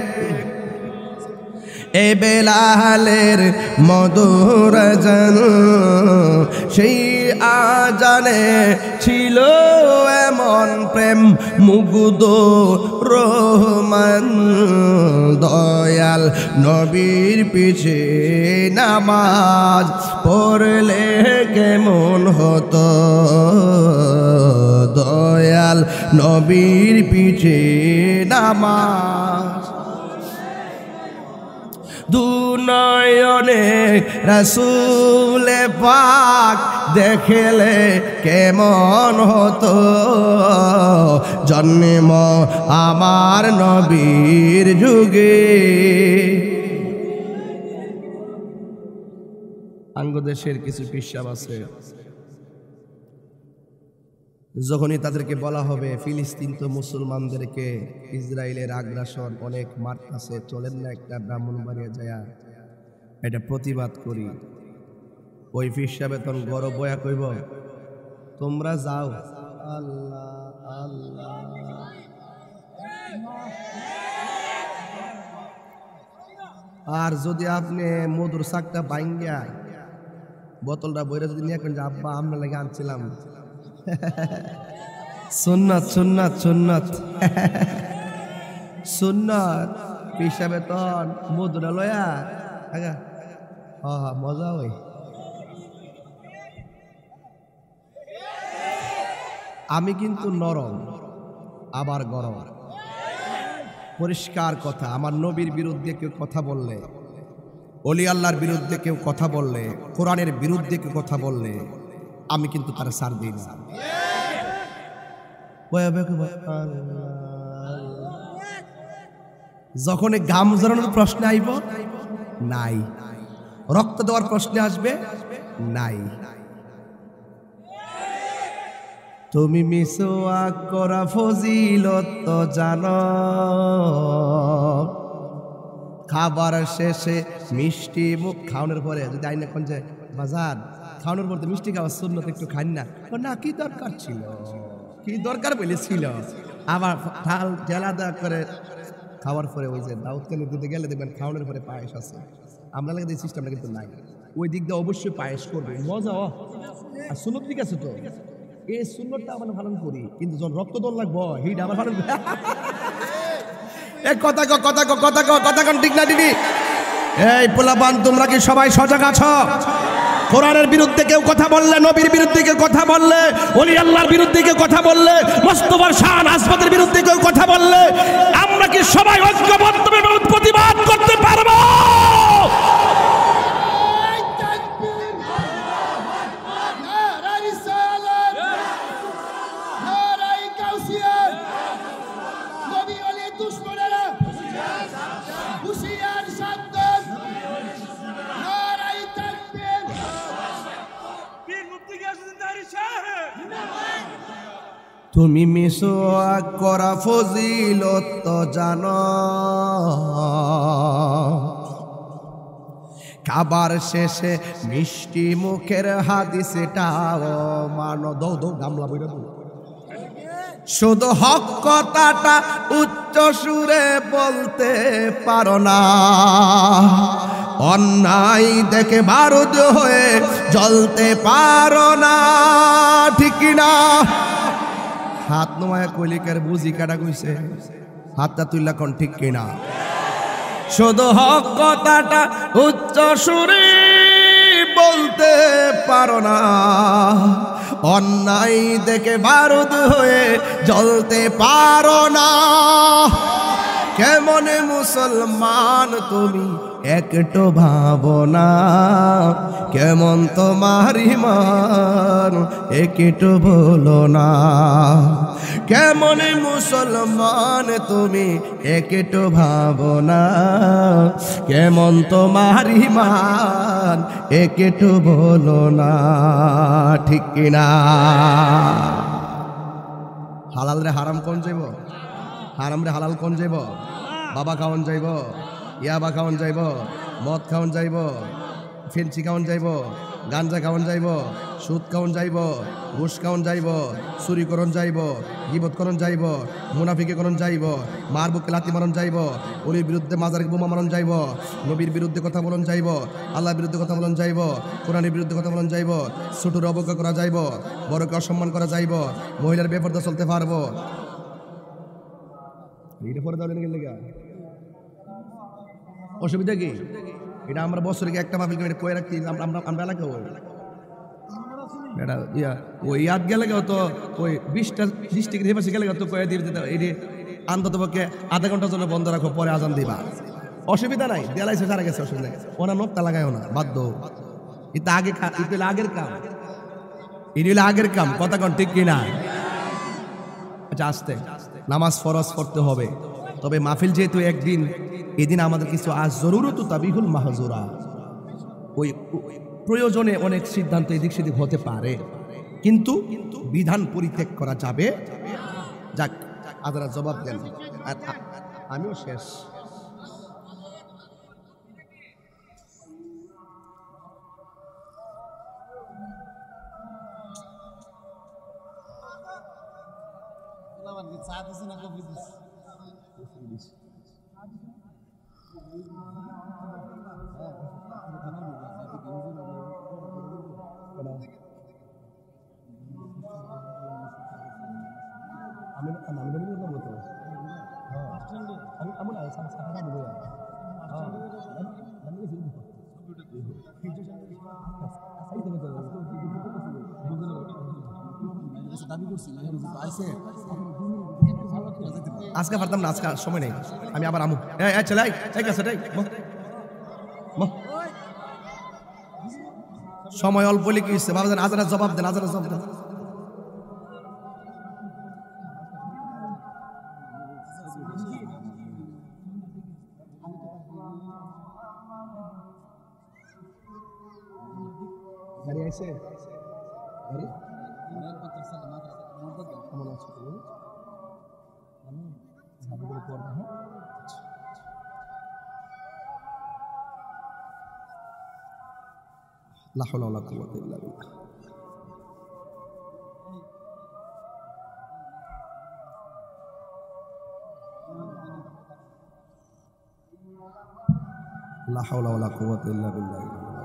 এ বেলালের মধুর জন সেই আজানে ছিল এমন প্রেম মুগ্ধ রহমান দয়াল নবীর পিছে নামাজ পড়লে কেমন হতো দয়াল নবীর পিছে নামাজ দুনয়নে রসুল পাক দেখলে কেমন হতো জন্ম আমার নবীর যুগে। আঙ্গদেশের কিছু পিসাব আছে, যখনই তাদেরকে বলা হবে ফিলিস্তিন তো মুসলমানদেরকে ইসরায়েলের আগ্রাসন অনেক মারতাছে, চলেন না একটা ব্রাহ্মণবাড়িয়া যায়া এটা প্রতিবাদ করি, ওই পিসাবে তখন গরব বয়া কইব তোমরা যাও। আল্লাহ আল্লাহ আর যদি আপনি মধুর শাকটা বাইঙ্গা বোতলটা বইরা যদি নিয়ে যে আব্বা আমরা লাগে আনছিলাম সুন্নাত সুন্নাত সুন্নাত সুন্নাত পিসাবে তখন মধুরা লয়া আগা হ হ মজা হই। আমি কিন্তু নরম আবার গরম, পরিষ্কার কথা। আমার নবীর বিরুদ্ধে কেউ কথা বললে, ওলি আল্লাহর বিরুদ্ধে কেউ কথা বললে, কোরআনের বিরুদ্ধে কেউ কথা বললে আমি কিন্তু তার সার দিই না। যখন ঘাম ঝরানোর প্রশ্ন আইব নাই, রক্ত দেওয়ার প্রশ্নে আসবে নাই। তুমি মিসওয়াক করা ফজিলত তো জানো, খাবার শেষে মিষ্টি মুখ খাওয়ানোর পরে যদি আইনে কোন যে বাজার খাওয়ানোর পর তো মিষ্টি খাওয়ার সুন্নত একটু খান না, না কি দরকার ছিল, কি দরকার বলেছিল। আবার ঢাল ঢেলা করে খাওয়ার পরে ওই যে দাউদকানি দিতে গেলে দেখবেন খাওয়ানোর পরে পায়েস আছে, আমরা লাগে এই সিস্টেমটা কিন্তু নাই। ওই দিক দিয়ে অবশ্যই পায়েস করবে, মজা। আর সুন্নত ঠিক আছে তো, এই সুন্নতটা আমরা পালন করি, কিন্তু যখন রক্তদান লাগবো হিট আমার পালন করি। কথা কো কথা কো কথা কো কথা কোন ঠিক না দিদি? এই পোলাপান তোমরা কি সবাই সজাগ আছো? কোরআনের বিরুদ্ধে কেউ কথা বললে, নবীর বিরুদ্ধে কেউ কথা বললে, ওলি আল্লাহর বিরুদ্ধে কেউ কথা বললে, মোস্তফার শান আসমাতের বিরুদ্ধে কেউ কথা বললে আমরা কি সবাই ঐক্যবদ্ধভাবে প্রতিবাদ করতে পারবো? তুমি মিসওয়াক করা ফজিলত তো জানো, খাবার শেষে মিষ্টি মুখের হাদিস এটাও মানো। দৌ দৌ গামলা বইরা দৌ, শুধু হক কথাটা উচ্চ সুরে বলতে পারো না, অন্যায় দেখে বারুদ হয়ে জ্বলতে পারো না, ঠিক কিনা? হাত নোমায়া কইলিকার বুঝি কাটা কইছে, হাতটা তুইলা কোন, ঠিক কিনা? শুধু হক কথাটা উচ্চ সুরে বলতে পারো না, অন্যায় দেখে বারুদ হয়ে জ্বলতে পারো না। কেমনে মুসলমান তুমি একটু ভাবনা, কেমন তোমার ঈমান একটু বলো না। কেমনে মুসলমান তুমি একটু ভাবনা, কেমন তোমার ঈমান একটু বলো না, ঠিক কিনা? হালাল রে হারাম কোন যাইব? হারাম রে হালাল কোন যাইব? বাবা খাওয়ান যাইব, ইয়াবা খাওয়ান যাইব, মদ খাওয়ান যাইব, ফেন্সি খাওয়ান যাইব, গাঞ্জা খাওয়ান যাইব, সুদ খাওয়ান যাইব, ঘুষ খাওয়ান যাইব, চুরি করণ যাইব, গিবত করণ যাইব, মুনাফিকে করণ যাইব, মার বুকে লাথি মারণ যাইব, ওলির বিরুদ্ধে মাজারে বোমা মারণ যাইব, নবীর বিরুদ্ধে কথা বলন যাইব, আল্লাহর বিরুদ্ধে কথা বলন যাইব, কোরআনের বিরুদ্ধে কথা বলন যাইব, ছোটর অবজ্ঞা করা যাইব, বড়কে অসম্মান করা যাইব, মহিলার বেপরদা চলতে পারবো। এটা পরে দাও গেলে অসুবিধা কি? এটা আমরা বছরে একটা মাহফিল করে কয়ে রাখছি, আমরা আমরা এলাকা এটা ইয়া ওই ইয়াদ গেলে তো ওই বিশটা ডিস্ট্রিক্টের হেপাসে গেলে তো কয়ে দিয়ে দিতে, এই অন্তত পক্ষে আধা ঘন্টার জন্য বন্ধ রাখো, পরে আজান দিবা, অসুবিধা নাই। দেয়ালাইছে সারা গেছে, অসুবিধা নেই, ওনা নোকটা লাগায়ও না, বাধ্য। এটা আগে এটা আগের কাম, এটা হলো আগের কাম, কথা কন, ঠিক কিনা? আচ্ছা, আসতে নামাজ ফরজ পড়তে হবে, তবে মাহফিল যেহেতু একদিন, এদিন আমাদের কিছু আজ জরুরত তাবিহুল মাহজুরা, ওই প্রয়োজনে অনেক সিদ্ধান্ত এদিক সেদিক হতে পারে, কিন্তু বিধান পরিত্যাগ করা যাবে। যাক, আপনারা জবাব দেন, আর আমিও শেষ। আজকে পারতাম না, আজকে সময় নেই, আমি আবার আমু চলাই সময় অল্প লিখে দিচ্ছে বাবা, আজারা জবাব দেন, আজারা জবাব দেন। গাড়ি আইছে, গাড়ি কেমন আছো তুমি? আমি ঝাড়ুগুলো করবো। হ্যাঁ, লা হাওলা ওয়ালা কুওয়াতা ইল্লা বিল্লাহ। লা হাওলা ওয়ালা কুওয়াতা ইল্লা বিল্লাহ।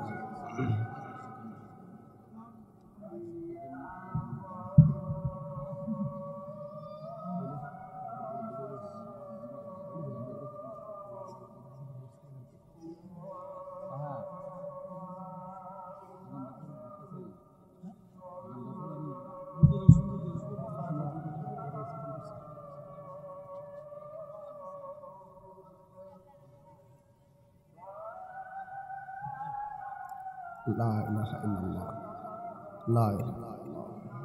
লা ইলাহা ইল্লাল্লাহ, লা ইলাহা ইল্লাল্লাহ।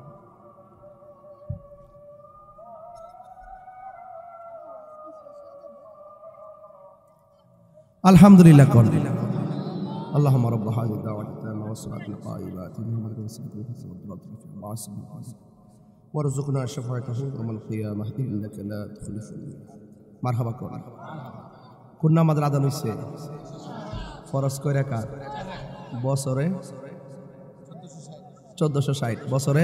আলহামদুলিল্লাহ কোন আল্লাহুম্মা রাব্বা হাযিহি দাওয়াতি তাম্মা ওয়াস সালাতিল কায়িমাতি মুহাম্মাদিন রাসূলিল্লাহি ওয়ারযুকনা শাফাআতাহু ইয়াওমাল কিয়ামাহ ইন্নাকা লা তুখলিফুল মিয়াদ। মারহাবা কোন কোন নামাজ আদান হইছে ফরজ কয় রাকাত, বছরে চোদ্দশো ষাট, বছরে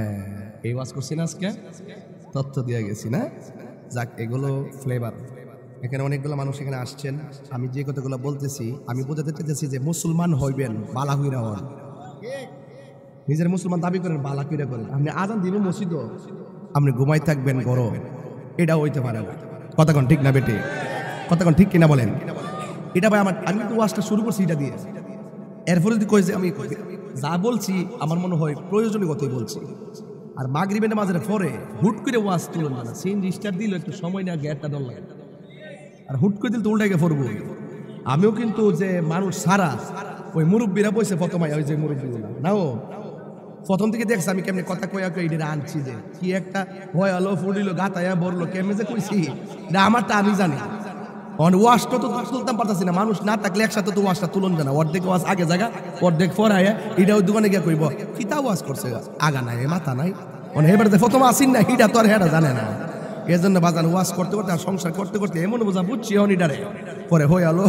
এই ওয়াজ করছি না, আজকে তথ্য দিয়ে গেছি না। যাক, এগুলো ফ্লেভার, এখানে অনেকগুলো মানুষ এখানে আসছেন। আমি যে কথাগুলো বলতেছি আমি বোঝাতে চাইতেছি যে মুসলমান হইবেন বালা হইরা হন। নিজের মুসলমান দাবি করেন, বালা কইরা করেন। আপনি আজান দিবেন মসজিদ, আপনি ঘুমাই থাকবেন গরম, এটা হইতে পারে না। কতক্ষণ ঠিক না বেটে? কতক্ষণ ঠিক কিনা বলেন? এটা ভাই আমার, আমি তো ওয়াজটা শুরু করছি এটা দিয়ে। এরপরে যদি কই যে আমি যা বলছি আমার মনে হয় প্রয়োজনীয়তই বলছি। আর মাগরিবের নামাজের পরে হুট করে ওয়াজ তুলেন না, সিএনজি স্টার্ট দিল একটু সময় না, গ্যাটটা দল লাগে, আর হুট করে দিল তো উল্টাইকে পড়বো। আমিও কিন্তু যে মানুষ সারা ওই মুরব্বীরা বসে প্রথমে, ওই যে মুরব্বীগুলা না, ও প্রথম থেকে দেখছি আমি কেমনি কথা কয়া কয়ে এটা আনছি, যে কি একটা ভয় আলো ফুলিল গাতায়া বললো কেমনে যে কইছি এটা আমারটা আমি জানি। ওয়াশটা তো তুলতাম পারতাছি না, মানুষ না থাকলে একসাথে তো ওয়াশটা তুলন জানা। অর্ধেক ওয়াশ আগে জায়গা, অর্ধেক পরায় এটা ওই দোকানে গিয়ে কইব কিতা ওয়াশ করছে, আগা নাই মাথা নাই। মানে এবার প্রথম আসিন না, হিটা তো আর হেটা জানে না। এই জন্য বাজান ওয়াশ করতে করতে আর সংসার করতে করতে এমন বোঝা বুঝছি অনিডারে পরে হয়ে আলো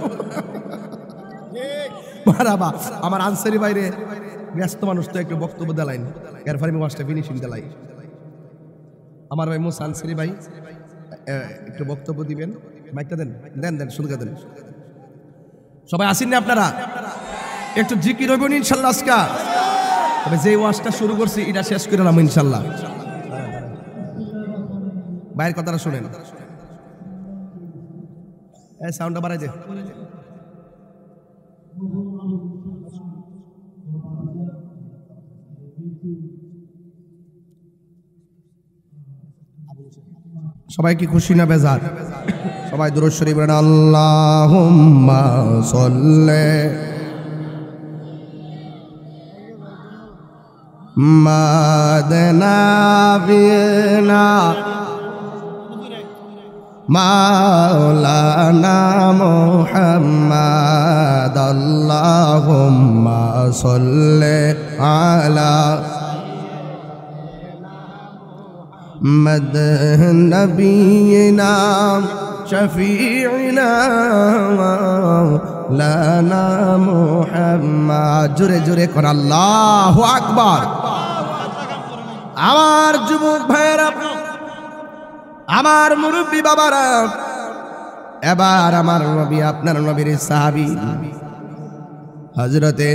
মারাবা। আমার আনসারি বাইরে ব্যস্ত মানুষ তো একটু বক্তব্য দেলাইন, এরপরে আমি ওয়াশটা ফিনিশিং দেলাই। আমার ভাই মুসা আনসারি ভাই একটু বক্তব্য দিবেন, মাইকটা দেন, দেন দেন শুরু করে দেন। সবাই আসেন না আপনারা? একটু জিকির হইবেন ইনশাল্লাহ আজকে। তবে যে ওয়াজটা শুরু করছি এটা শেষ করে নাম ইনশাল্লাহ। বাইরের কথাটা শুনেন, এই সাউন্ডটা বাড়াই দে। সবাই কি খুশি না বেজার? সবাই দুরূদ শরীফ পড়েন, আল্লাহুম্মা সাল্লি মাদনা বিনা মাওলানা মুহাম্মাদ, আল্লাহুম্মা সাল্লি আলা مدح نبينا شفيعنا لنا محمد। জোরে জোরে কর আল্লাহু আকবার। আমার যুবক ভাইরা, আমার মুরব্বী বাবারা, এবার আমার নবী, আপনার নবীর সাহাবী হযরতে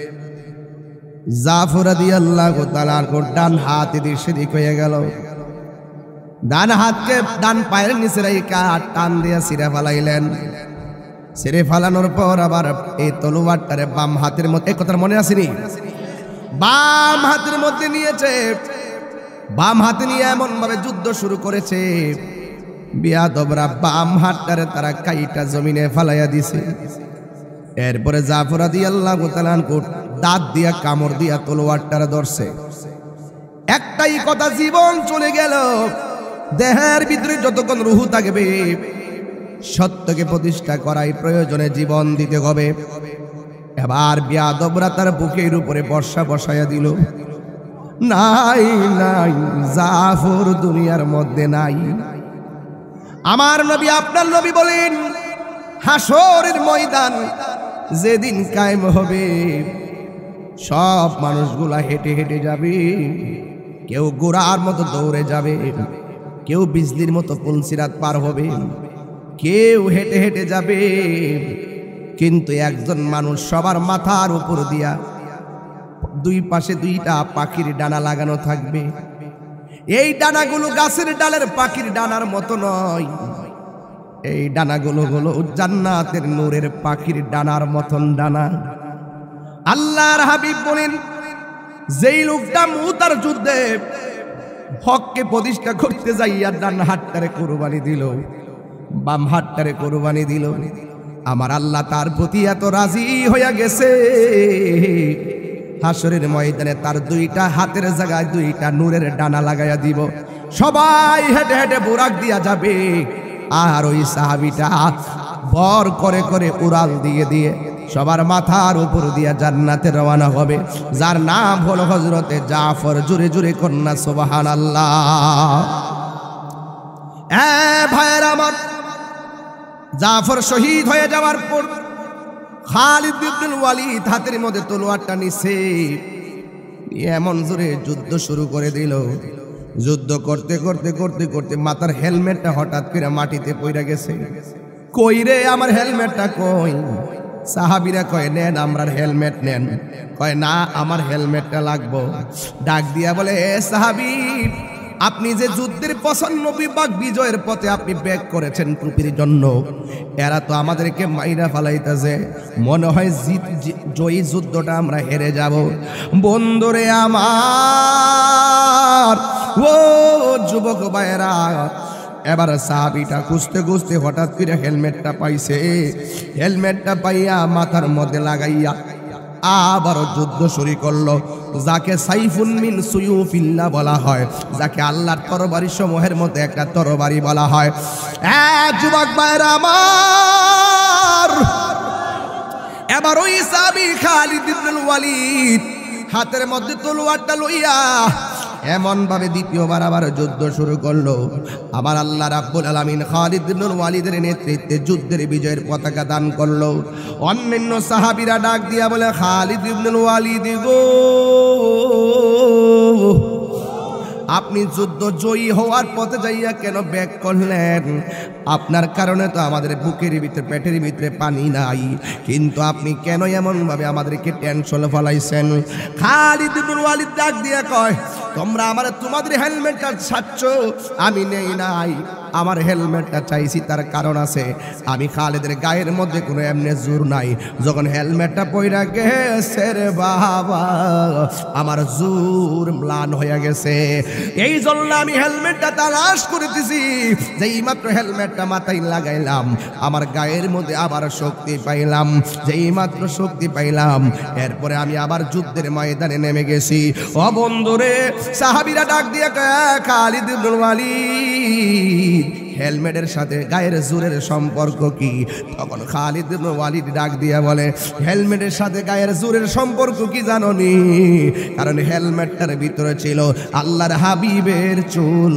জাফর রাদিয়াল্লাহু তাআলা ডান হাত এদিক সেদিক হয়ে গেল। ডান হাতকে ডান পায়ের নিচে রাইখা টান দিয়া ছিঁড়ে ফালাইলেন। ছিঁড়ে ফালানোর পর আবার এই তলোয়ারটারে বাম হাতের মধ্যে, এই কথার মনে আসেনি? বাম হাতের মধ্যে নিয়েছে। বাম হাতে নিয়ে এমন ভাবে যুদ্ধ শুরু করেছে, বিয়াদবরা বাম হাতটারে তারা কাইটা জমিনে ফালাইয়া দিছে। এরপরে জাফর রাদিয়াল্লাহু তাআলা দাঁত দিয়া কামড় দিয়া তলোয়ারটারে ধরছে। একটাই কথা, জীবন চলে গেল, দেহের ভিতরে যতক্ষণ রূহ থাকবে সত্যকে প্রতিষ্ঠা করাই প্রয়োজনে জীবন দিতে হবে। এবার বিয়াদবরা তার বুকের উপরে বর্ষা বসাইয়া দিল। নাই নাই, জাফর দুনিয়ার মধ্যে নাই। আমার নবী, আপনার নবী বলেন, হাসরের ময়দান যেদিন কায়েম হবে সব মানুষগুলা হেঁটে হেঁটে যাবে। কেউ গোড়ার মতো দৌড়ে যাবে, কেউ বিজলির মতো পুলসিরাত পার হবে, কেউ হেঁটে হেঁটে যাবে। কিন্তু একজন মানুষ সবার মাথার উপর দিয়া দুই পাশে দুইটা পাখির ডানা লাগানো থাকবে। এই ডানাগুলো গাছের ডালের পাখির ডানার মতো নয়, এই ডানাগুলো হলো জান্নাতের নূরের পাখির ডানার মতন ডানা। আল্লাহর হাবিব বলেন, যেই লোকটা মুতার যুদ্ধে হককে প্রতিষ্ঠা করতে যাইয়া ডান হাতটারে কুরবানি দিল, বাম হাতটারে কুরবানি দিল, আমার আল্লাহ তার প্রতি এত রাজি হইয়া গেছে, হাসরের ময়দানে তার দুইটা হাতের জায়গায় দুইটা নূরের ডানা লাগাইয়া দিব। সবাই হেঁটে হেঁটে বোরাক দিয়া যাবে, আর ওই সাহাবীটা বর করে করে উড়াল দিয়ে দিয়ে সবার মাথার উপর দিয়া জান্নাতে রওনা হবে, যার নাম হলো হযরতে জাফর। জুরে জুরে কন্যা সুবহানাল্লাহ। এ ভাইরা আমার, জাফর শহীদ হয়ে যাওয়ার পর খালিদ ইবনুল ওয়ালিদ হাতের মধ্যে তলোয়ারটা নিছে, এমন জোরে যুদ্ধ শুরু করে দিল। যুদ্ধ করতে করতে করতে করতে মাথার হেলমেটটা হঠাৎ করে মাটিতে পড়ে গেছে। কই রে আমার হেলমেটটা কই? সাহাবীরা কয় নেন আমরার হেলমেট নেন। কয় না আমার হেলমেটটা লাগবো। ডাক দিয়া বলে এ সাহাবী, আপনি যে যুদ্ধের পঁচানব্বই ভাগ বিজয়ের পথে আপনি ব্যাক করেছেন টুপির জন্য, এরা তো আমাদেরকে মাইরা ফালাইতেছে, মনে হয় জিত জয়ী যুদ্ধটা আমরা হেরে যাব। বন্ধুরে আমার, ও যুবক ভাইরা, এবার সাহাবীটা খুঁজতে খুঁজতে হঠাৎ করে হেলমেটটা পাইছে। হেলমেটটা পাইয়া মাথার মধ্যে লাগাইয়া আবারও যুদ্ধ শুরু করলো, যাকে সাইফুন মিন সুয়ুফিল্লাহ বলা হয়, যাকে আল্লাহর তরবারি সমূহের মধ্যে একটা তরবারি বলা হয়। এ যুবক ভাইরা আমার, এবার ওই সাহাবী খালিদ ইবনুল ওয়ালিদ হাতের মধ্যে তলোয়ারটা লইয়া এমন ভাবে দ্বিতীয়বার আবার যুদ্ধ শুরু করলো। আবার আল্লাহ রাব্বুল আলামিন খালিদ ইবনুল ওয়ালিদের নেতৃত্বে যুদ্ধের বিজয়ের পতাকা দান করলো। অন্যান্য সাহাবীরা ডাক দিয়া বলে, খালিদ ইবনুল ওয়ালিদ গো, আপনি যুদ্ধ জয়ী হওয়ার পথে যাইয়া কেন ব্যাক করলেন? আপনার কারণে তো আমাদের বুকের ভিতরে পেটের ভিতরে পানি নাই, কিন্তু আপনি কেন এমন ভাবে আমাদেরকে টেনশনে ফলাইছেন? খালিদ ইবনুল ওয়ালিদ ডাক দিয়া কয়, তোমরা আমার তোমাদের হেলমেটটা চাচ্ছ, আমি নেই নাই। আমার হেলমেটটা চাইছি তার কারণ আছে, আমি খালিদের গায়ের মধ্যে কোনো এমনি জোর নাই। যখন হেলমেটটা পইরা গেছে রে বাবা, আমার জোর ম্লান হয়ে গেছে। এই জন্য আমি হেলমেটটা তালাশ করতেছি। যেই মাত্র হেলমেটটা মাথায় লাগাইলাম, আমার গায়ের মধ্যে আবার শক্তি পাইলাম। যেই মাত্র শক্তি পাইলাম, এরপরে আমি আবার যুদ্ধের ময়দানে নেমে গেছি। ও বন্ধুরে, সাহাবীরা ডাক দিয়ে কয়, খালিদ ইবনুল ওয়ালিদ, হেলমেটের সাথে গায়ের জোরের সম্পর্ক কি? তখন খালিদ ইবনুল ওয়ালিদ ডাক দিয়া বলে, হেলমেটের সাথে গায়ের জোরের সম্পর্ক কি জানোনি? কারণ হেলমেটটার ভিতরে ছিল আল্লাহর হাবিবের চুল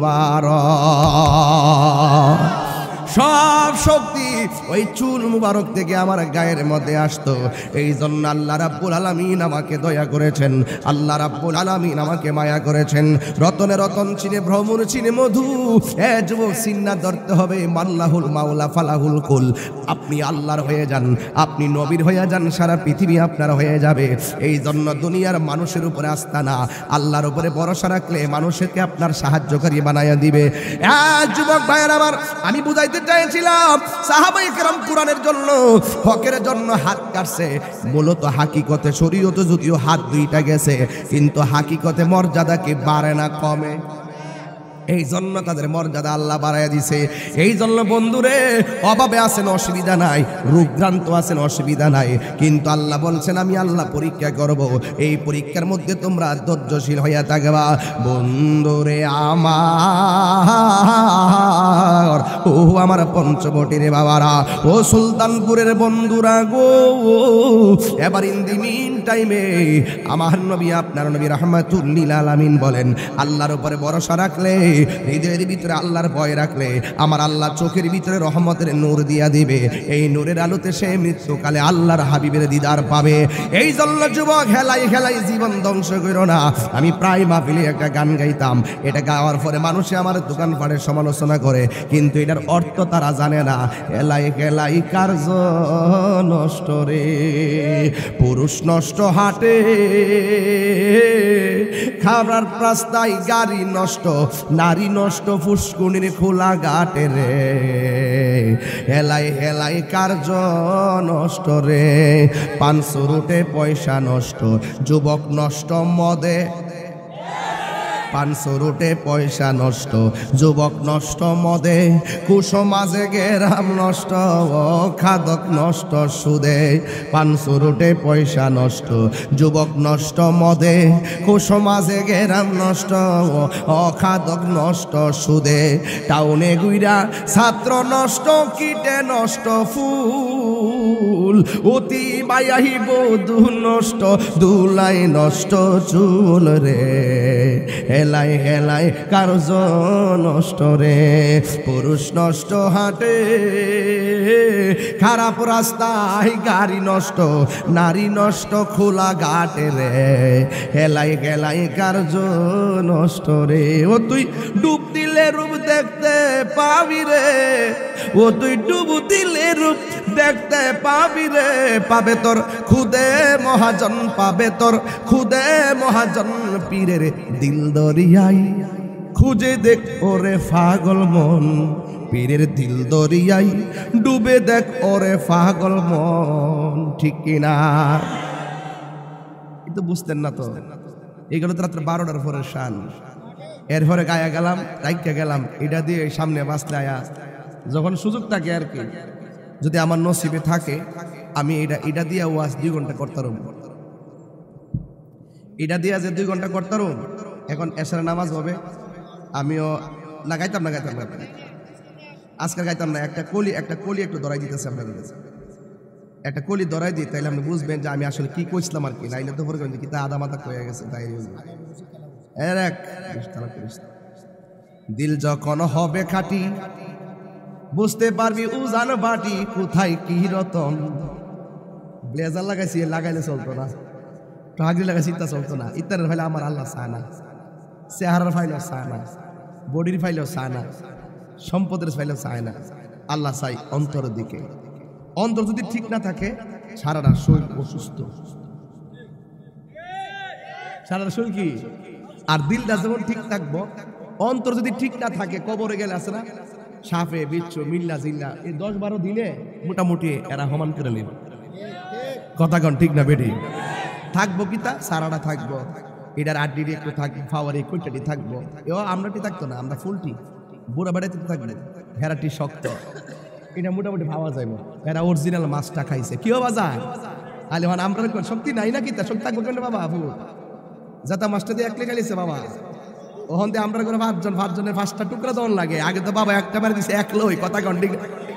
মুবারক। সব শক্তি ওই চুল মুবারক থেকে আমার গায়ের মধ্যে আসতো। এই জন্য আল্লাহ রাব্বুল আলামিন আমাকে দয়া করেছেন, আল্লাহ রাব্বুল আলামিন আমাকে মায়া করেছেন। রতনে রতন চিনে ভ্রমণ চিনে মধু, এ যুবক চিন্না ধরতে হবে, মাল্লাহুল মাওলা ফালাহুল কুল। আপনি আল্লাহর হয়ে যান, আপনি নবীর হয়ে যান, সারা পৃথিবী আপনার হয়ে যাবে। এই জন্য দুনিয়ার মানুষের উপরে আস্থা না, আল্লাহর উপরে ভরসা রাখলে মানুষকে আপনার সাহায্যকারী বানায়া দিবে। এ যুবক ভাইয়ের আমার, আমি বুঝাইতে চাইছিলাম সাহাবায়ে কেরাম কোরআনের জন্য, হকের জন্য হাত কাটছে। মূলত হাকিকতে শরীয়তে যদিও হাত দুইটা গেছে, কিন্তু হাকিকতে মর্যাদা কি বাড়ে না কমে? এই জন্য তাদের মর্যাদা আল্লাহ বাড়াইয়া দিছে। এই জন্য বন্ধুরে, অভাবে আছেন অসুবিধা নাই, রোগগ্রান্ত আছেন অসুবিধা নাই, কিন্তু আল্লাহ বলছেন আমি আল্লাহ পরীক্ষা করব। এই পরীক্ষার মধ্যে তোমরা ধৈর্যশীল হইয়া থাকবা। বন্ধুরে আমার, ও আমার পঞ্চবটির বাবারা, ও সুলতানপুরের বন্ধুরা গো, এবার ইন দি মিন টাইমে আমার নবী, আপনার নবী রাহমাতুল লিল আলামিন বলেন, আল্লাহর উপরে ভরসা রাখলে, হৃদয়ের ভিতরে আল্লাহর ভয় রাখলে, আমার আল্লাহ চোখের ভিতরে রহমতের নূর দিয়া দিবে। এই নূরের আলোতে সে মৃত্যুকালে আল্লাহর হাবিবের দিদার পাবে। এই জন্য যুবক, হেলাই হেলাই জীবন ধ্বংস করো না। আমি প্রায় মাহফিলে একটা গান গাইতাম, এটা গাওয়ার পরে মানুষে আমার দোকান পাড়ের সমালোচনা করে, কিন্তু এটার অর্থ তারা জানে না। হেলাই হেলাই কার্য নষ্ট রে, পুরুষ নষ্ট হাটে, খাবার রাস্তায় গাড়ি নষ্ট, নারী নষ্ট ফুসকুনির খোলা ঘাটে রে। হেলাই হেলাই কার্য নষ্ট রে, পাঁচশো রুটে পয়সা নষ্ট, যুবক নষ্ট মদে, পাঁচশো রুটে পয়সা নষ্ট, যুবক নষ্ট মদে, কুসমাজে গেরাম নষ্ট, খাদক নষ্ট সুদে। পাঁচশো রুটে পয়সা নষ্ট, যুবক নষ্ট মদে, কুসমাজে গেরাম নষ্ট, অখাদক নষ্ট সুদে। টাউনে গুইরা ছাত্র নষ্ট, কীটে নষ্ট ফুল, অতি বায়াহি বধূ নষ্ট, দুলাই নষ্ট চুল রে। হেলাই হেলাই কার্য নষ্ট রে, পুরুষ নষ্ট হাটে, খারাপ রাস্তায় গাড়ি নষ্ট, নারী নষ্ট, খোলা ঘাটে রে, হেলাই গেলাই কার্য নষ্ট রে। ও তুই ডুব দিলে রূপ দেখতে পাবি রে, ও তুই ডুব দিলে রূপ দেখতে পাবি রে, পাবে তোর খুদে মহাজন, পাবে তোর খুদে মহাজন, পীরের দিল দরিয়াই খুঁজে দেখ ওরে পাগল মন, পীরের দিল দরিয়াই ডুবে দেখ ওরে পাগল মন। ঠিক কিনা? কিন্তু বুঝতেন না তো, এগুলো তো রাত্রে বারোটার পরে শান। এরপরে গায়ে গেলাম, রাইকে গেলাম, এটা দিয়ে সামনে বাঁচলে আয়া যখন সুযোগ থাকে আর কি, যদি আমার নসিবে থাকে আমি এটা এটা দিয়ে ওয়াজ দুই ঘন্টা করতাম, এটা দিয়ে যে দুই ঘন্টা করতাম। এখন এশার নামাজ হবে, আমিও না গাইতাম না গাইতাম না আজকাল গাইতাম না। একটা কলি একটা কলি একটু ধরাই দিতেছে আপনাদের কাছে, একটা কলি ধরাই দিই, তাইলে আপনি বুঝবেন যে আমি আসলে কি কইছিলাম আর কি। নাইলে তো পরে কি তা আদা মাথা হয়ে গেছে। তাই দিল যখন হবে খাটি, বুঝতে পারবি উজান বাটি, কোথায় কি রতন। ব্লেজার লাগাইছি, লাগাইলে চলতো না, টাগরি লাগাইছি, ইত্যা চলতো না। ইত্যাদের ফাইলে আমার আল্লাহ চায় না, চেহারার ফাইলেও চায় না, বডির ফাইলেও চায় না, সম্পদের ফাইলেও চায় না। আল্লাহ চাই অন্তরের দিকে। অন্তর যদি ঠিক না থাকে সারাটা শরীর অসুস্থ, সারাটা শরীর কি। আর দিলটা যেমন ঠিক থাকবো, অন্তর যদি ঠিক না থাকে, কবরে গেলে আছে না সাপে বিচ্ছু মিল্লা জিল্লা, এই দশ বারো দিনে মোটামুটি এরা সমান করে নিল। কথা কন ঠিক না বেটি? থাকবো কি তা সারাটা থাকবো, এটার আড্ডি একটু থাকবো, ফাওয়ারি কইটাটি থাকবো। এও আমরাটি থাকতো না, আমরা ফুলটি বুড়া বেড়াইতে থাকবো, হেরাটি শক্ত, এটা মোটামুটি ভাবা যাইব। এরা অরিজিনাল মাছটা খাইছে, কিও বাজার আলে মানে আমরা শক্তি নাই নাকি, তা শক্তি থাকবো কেন বাবা? আপু যাতা মাছটা দিয়ে একলে খাইছে বাবা, ওখান থেকে আমরা করে পাঁচজন, পাঁচজনের পাঁচটা টুকরা দন লাগে। আগে তো বাবা একটা মারে দিছে একলোই। কথা কন্টি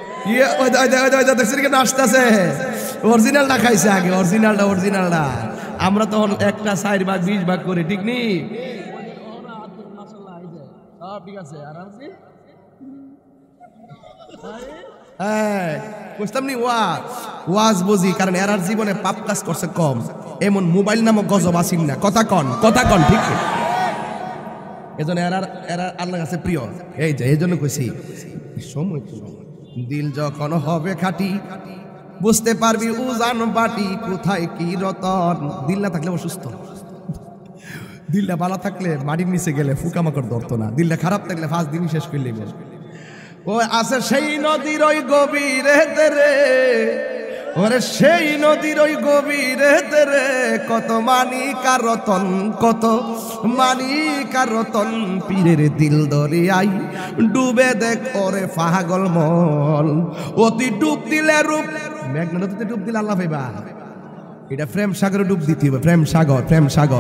আসতেছে, অরিজিনালটা খাইছে আগে, অরিজিনালটা অরিজিনালটা। আমরা তখন একটা চার ভাগ বিশ ভাগ করে, ঠিক নি? ঠিক আছে, বুঝতাম নি ওয়াজ ওয়াজ বুঝি, কারণ এরার জীবনে পাপ কাজ করছে কম, এমন মোবাইল নামক গজব আসিন না। কথা কন, কথা কন, ঠিক? এজন্য এরার এরা আল্লাহর কাছে প্রিয়। এই যে এই জন্য কইছি সময় দিল যখন হবে খাটি, বুঝতে পারবি উজান বাটি, কোথায় কি রতন। দিল না থাকলে অসুস্থ, দিলটা ভালো থাকলে মাটির নিচে গেলে ফুকামাকড় ধরতো না, দিলটা খারাপ থাকলে পাঁচ দিন শেষ করলে গেল। ও আছে সেই নদীর ওই গভীরে রে, ওরে সেই নদীর ওই গভীরে রে, কত মানিক আর রতন, কত মানিক আর রতন, পীরের দিল দরিয়াই ডুবে দেখ ওরে পাগল মন। অতি ডুব দিলে রূপ, মেঘনা নদীতে ডুব দিলে আল্লাহ পাইবা। এটা প্রেম সাগরে ডুব দিতে হবে, প্রেম সাগর, প্রেম সাগর।